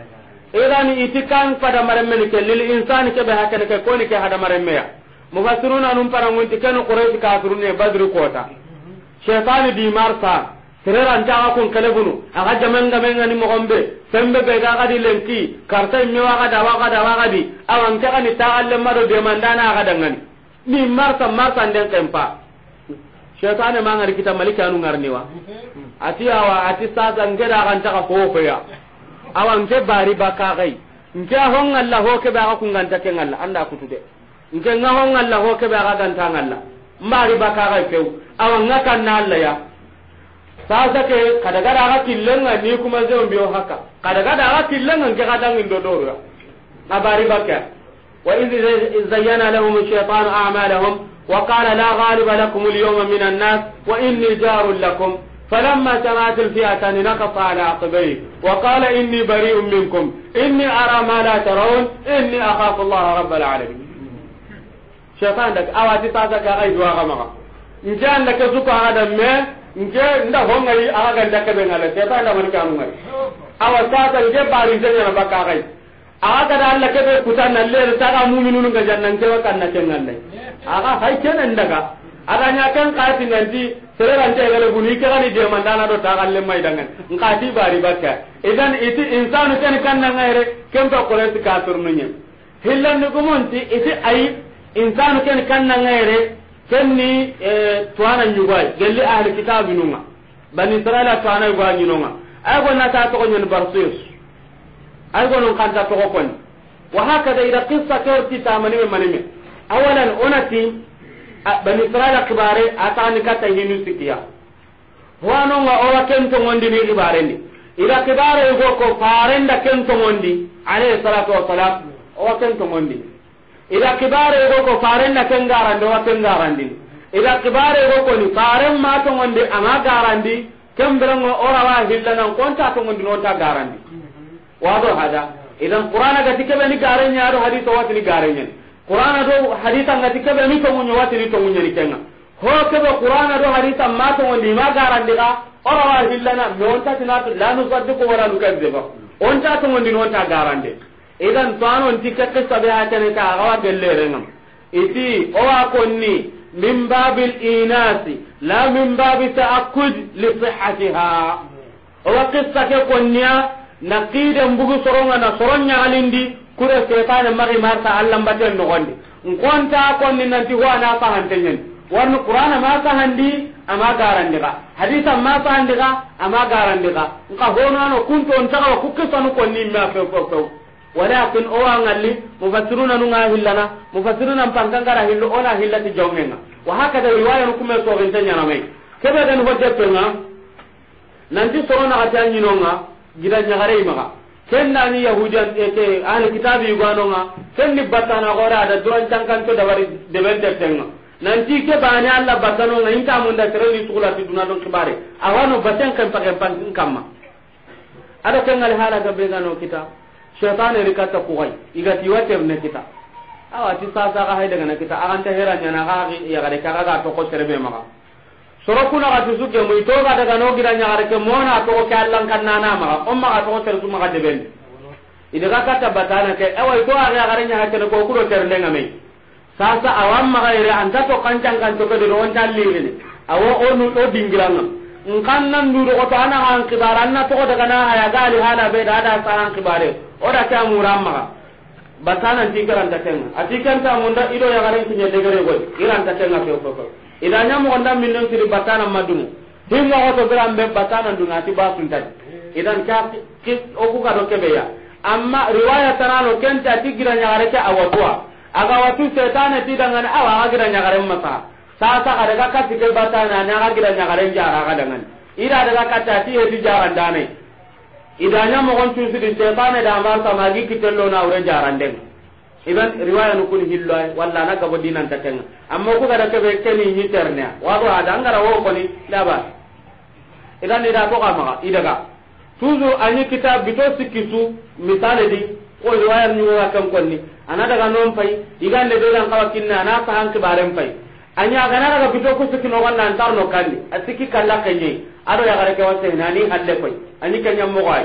[SPEAKER 3] إذن إتكان فدا مرة منك للإنسان كبه هكذا كوني كهذا مرة منك mufassiruna num parangunti kanu quraish kafirune badru kota shaytan di marsa sereran ta ko kalebunu aga jamanga menga ni mogombe sembe be ga gadi lenki karta mi wa ga wa ga wa gadi awan ta ni ta alle mado de mandana aga dangani ni marsa marsa den tempa shaytan ma ngari kita malika anu ngarni wa ati awa ati sasa ngeda kan ta ko ko ya awan ke bari baka gai nke hon Allah ho ke ba ku nganta ke ngalla anda kutude nke ngahon Allah ho ke ba ga ganta ngalla mbari baka gai feu awan ngaka na Allah ya sasa ke kada gada ga killenga ni kuma zai biyo haka kada gada ga killenga ke kada ngindo doro na bari baka wa idh zayyana lahum ash-shaytanu a'malahum wa qala la ghaliba lakum al-yawma min an-nas wa inni jarun lakum فلما تمات الفئتان نقص على عقبيه وقال إني بريء منكم إني أرى ما لا ترون إني أخاف الله رب العالمين شيطان لك أواتي تازك أغيد وغمغا إن كان لك زكا هذا ما إن كان هم أغاقا لك بين الله شيطان لك من كانوا غير أواتي تازك بارين جنة بك أغيد أغاقا لك بكتان الليل تغا مؤمنون جنة كوكا نكنا الليل أغا هاي كان عندك adanya kan kati nanti sereran tegale buni kani de mandana do tagalle mai dangan ngati bari bakka idan iti insanu kan kan ngare kemto kolet ka turnunya hillan ko monti iti ay insanu kan kan ngare kenni tuana nyugay gelli ahli kitabinunga bani israila tuana go anyinunga ay go nata to nyen barsus ay go non kan ta to ko wa hakada ida qissa kerti tamani manime awalan onati bani israila kibare atani kata hinu sikiya wano nga owa kento ngondi ni kibare ni ila kibare go ko farenda kento ngondi alayhi salatu wassalam owa kento ngondi ila kibare go ko farenda kengarande owa kengarandi ila kibare go ko ni faren ma to ngondi ama garandi kembrango ora wa hillana konta to ngondi no ta garandi wado hada idan qur'ana ga tikabe ni garenya do hadithu wat ni garenya Qur'ana do haditha ngati kebe mi to munyo wati ni to munyo ni kenga ho kebe Qur'ana do haditha ma to ngondi ma garande ga ora wa hillana me onta tinatu la nu saddiqu wala nukadzeba onta to ngondi non ta garande idan to anon tikakke sabe ha tane ka gawa gelle rengam iti o wa konni min babil inasi la min babi ta'akkud li sihhatiha o wa qissa ke konnya naqida mbugu soronga na soronya alindi kure setan mari marta Allah mbaten no gonde ngonta konni nanti wana fa hantenyen warnu qur'ana ma fa handi ama garande ga haditha ma fa handi ga ama garande ga nka hono no kunto on tawa kukkesanu konni ma fe fe fe walakin o wangalli mufassiruna nu ngahillana mufassiruna pangangara hillo ona hillati jawmenga wa hakada riwaya nu kuma so gentanya na mai kebe den hoje penga nanti sorona atani nonga gida nyagare maga kenna ni yahudian ete ahli kitabi gwanonga kenni batana gora da duran tangkan to dawari debente tenga nanti ke bani alla batano nga inta mun da tereni sugula ti dunado kibare awano baten kan pakai pan kamma ada kengal hala ga begano kita syaitan ri kata kuwai igati water ne kita awati sasa ga hayda na kita akan ta heranya na ga ya ga ka ga to ko terbe maka sorokuna ga tusuke mu ito ga daga no gira nya ga ke mona to ko kallan kan nana maka umma ga to ter suma ga deben ida ga kata batana ke awa ito ga ga nya ha ke ko ku do ter ndenga mai sasa awam ma ga ire anta to kancang kan to ko do on talli ni awo onu do dingiranga nkan nan du do ko ana han kibaran na to ko daga na ya gali hala be da da sanan kibare oda ta muramma batana tikaran ta kenga atikan ta munda ido ya garan kinya degere go iran ta kenga fe fe idanya mo onda minnon siri batana madumu himma oto grambe batana dunga ti basun ta idan ka kis o ku ka do kebe ya amma riwaya tanano kenta tigira nyaare ka awatwa aga watu setane ti dangan awa agira nyaare masa sasa kada ka ka tike batana nya agira nyaare jara ka dangan ida daga ka ta ti hedi jaran dane idanya mo gon tu siri setane da amar ta magi kitello na ure jaran den idan riwaya nu kun hillo walla na gabo dinan ta kenga amma ku kada ke be keni ni terne wado ada ngara wo ko ni laba idan ida to ka maka idaga tuzu anyi kitab bito sikisu misale di ko riwaya ni wa kan konni ana daga non pai igan le dodan kawa kinna na fa han kibaren pai anya gana daga bito ku sikino walla antar no kalli asiki kala kenye ado ya gare ke wase nani halle pai anyi kanya mo gai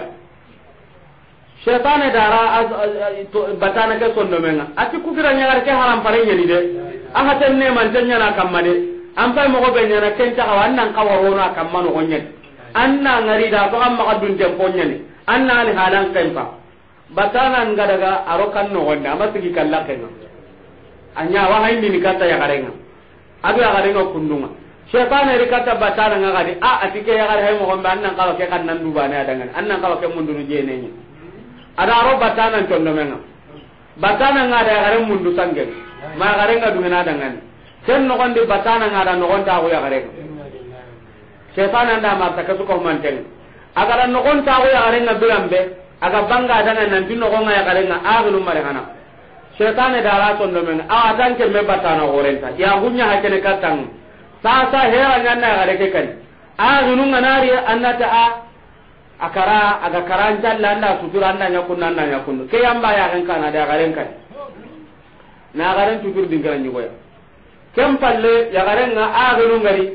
[SPEAKER 3] shaytan dara batana ke sonno menga ati ku gira nyagar ke haram pare nyedi de aha tenne man tanya na kamade am pay mo go be nyana kenta kawannan kawaro na kamano gonye anna ngari da to amma kadun tempo nyani anna ni halan kempa batana ngadaga arokan no wonda amasigi kala kenga anya wa hayni ni kata ya garenga abu ya garenga kundunga shaytan ri kata batana ngadi a atike ya gar hay mo gombe annan kawa ke kan nan dubane adangan annan kawa ke mundu jene ni ada ro batana tondo menga batana ngada gare mundu sangen ma gare ngadu ngana adangan ken no gonde batana ngada no gonda ko ya gare shaytan anda ma ta kasu ko manten agara no gonda ko ya gare ngabirambe aga banga adangan nan tinno ko ngaya gare nga agulu mare kana shaytan da ra tondo menga a adan ke me batana gorenta ya gunya hakene katang sasa hera nyanna gare ke kan a gunun nganari annata a akara aga karanja landa sutura anda nyakunna anda nyakunna ke yamba ya kan kana da garen kan na garen tutur dingaran ni goya kem palle ya garen nga a gunun ngari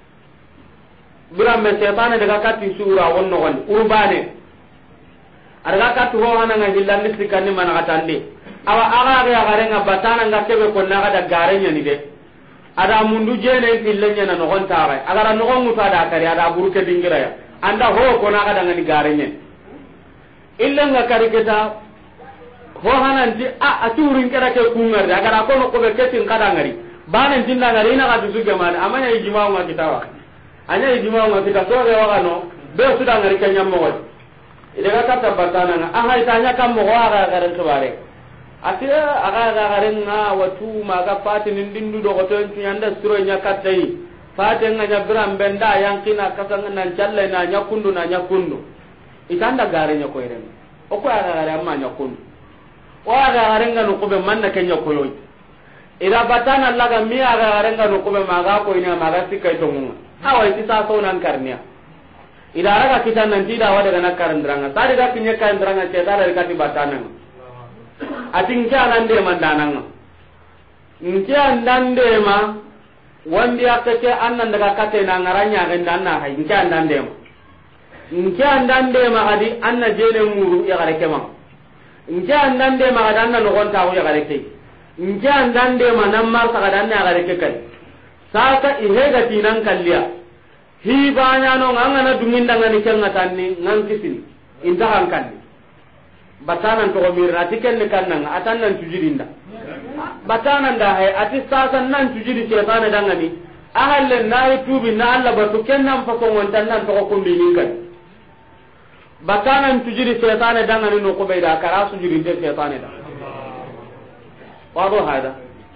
[SPEAKER 3] buram me setane daga katti sura wonno gon urbane arga katu ho hananga hillanni sikanni mana katande awa aga ya garen nga batana ngakebe ko na ga da garenya ni de ada mundu jene killenya na no gonta ray agara no gongu ta da kari ada buruke dingira ya anda ho ko na kada ngani garenye illenga kari keta ho hananti a aturin kera ke kungar agara ko no ko be ketin kada ngari banen tinda ngari na ka dusuge man amanya ijima wa kitawa anya ijima wa kita so re wa no be suda ngari kenya mo ile ka ta batana na aha itanya kam mo wa ga garan to bare atiya aga aga garenga watu maga fatin dindu do goto nyanda suro nya katai fatin nya bram benda yang kina kasanga nan challe na nyakundu na nyakundu itanda garenya ko iren o ko aga gare amma nyakundu o aga garenga no ko be manna kenya ko yoy ida batana laga mi aga garenga no ko be maga ko ina maga sikai to mun hawa iti sa so nan karnia ida raga kitan nan tida wada kana karandranga tadi ga kinya karandranga cedara ka ti batana atin kyanan de mandananga nkyan dan de ma wandi akake annan daga kate na ngaranya ga danna hay nkyan dan de ma nkyan dan de ma hadi anna jene muru ya gare kema nkyan dan de ma danna no gonta ya gare ke nkyan dan de ma nan mar sa danna gare ke kai saka ihe ga tinan kalliya hi banya no ngana dungin dangani kenga tanni ngan kisini inta han kalli batanan to mirna tiken ne kannanga atannan tujirinda batanan da hay ati sasan nan tujiri shaytan dangani ahalle nayi tubi na Allah batu kennan fa ko wontan nan to ko kumbi ninkan batanan tujiri shaytan dangani no ko be da kara sujiri de shaytan da wado hada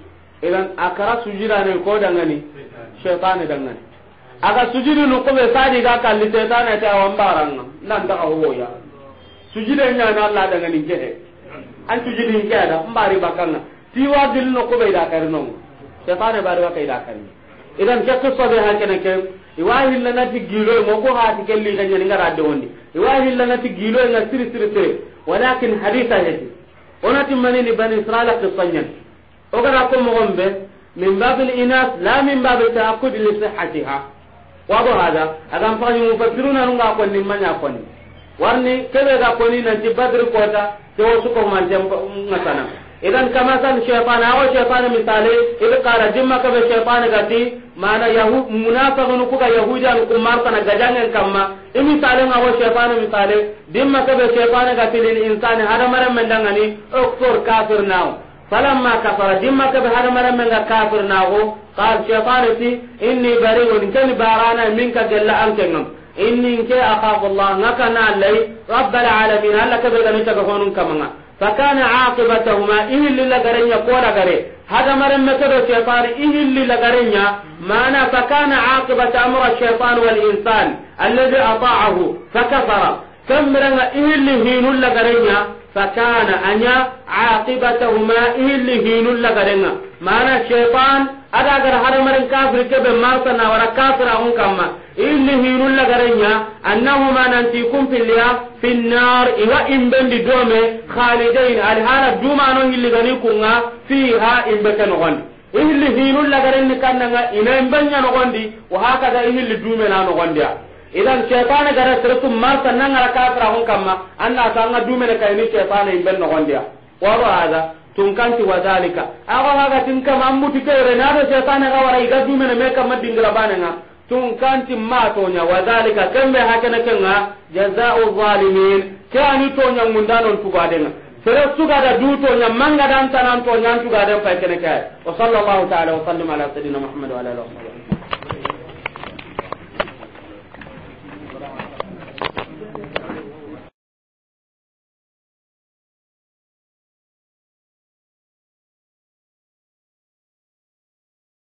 [SPEAKER 3] idan akara sujira ne ko dangani shaytan dangani aga sujiri no ko be sadi ga kalli shaytan ta wambaranga nan da awoya sujide nya na Allah daga ni kehe an sujide ni kehe da mbari bakanga ti wa dil no ko be da kar no shaytan bari wa kai da kar idan ke ko be ha kana ke iwahi lana ti gilo mo ko ha ti kelli ganya ni ngara de wonni iwahi lana ti gilo nga siri siri siri walakin haditha hadi onati manini bani israila qisanyan o gara ko mo gombe min babil inas la min babil ta'aqqud li sihhatiha wa hada adam fa ni mufassiruna nga ko ni manya ko ni warni kebe ga koni nan ti badr kota to su ko man jam ngatana idan kama san shaytan aw shaytan misale ibe qara jimma ka be shaytan gati mana yahu munafiqun ku ga yahudiyan ku martana gajangen kamma imi misale ngaw shaytan misale dimma ka be shaytan gati lil insani hada maram mendangani oktor kafir naw falamma kafara dimma ka be hada maram menga kafir naw qal shaytan ti inni bari'un kan barana minka jalla ankengam inni ke akhafu Allah nakana lay rabbal alamin alla ka be gani taga honun kamanga fakana aqibatahuma ihilli la garenya kola gare hada maram mekado shaytan ihilli la garenya mana fakana aqibata amra shaytan wal insan alladhi ata'ahu fakafara kamranga ihilli hinul la garenya fakana anya aqibatahuma ihilli hinul la garenga mana shaytan ada gar hada maram kafir ke be marta na wara kafira on kamma illi hinul la garenya annahuma nantikum filya fin nar iwa imbendi dome khalidain al hala duma no illi gani kunga fiha imbeka no gon illi hinul la garenni kannanga ina imbenya no gondi wa hakada illi dume na no gondia idan shaytan gara sirtu marta nan ara kafira on kamma anna tanga dume ne kayni shaytan imben no gondia wa hada tunkanti wadhalika aga waga tinka mamuti kere na do shaytan ga wara iga dume ne meka madingira bananga tunkanti matonya wadhalika kambe hakana kenga jazaa'u zalimin kani tonya mundanon tugadenga sere suga da du tonya manga dan tanan tonya tugaden fa kene kay wa sallallahu ta'ala wa sallim ala sayidina muhammad wa ala alihi wa sahbihi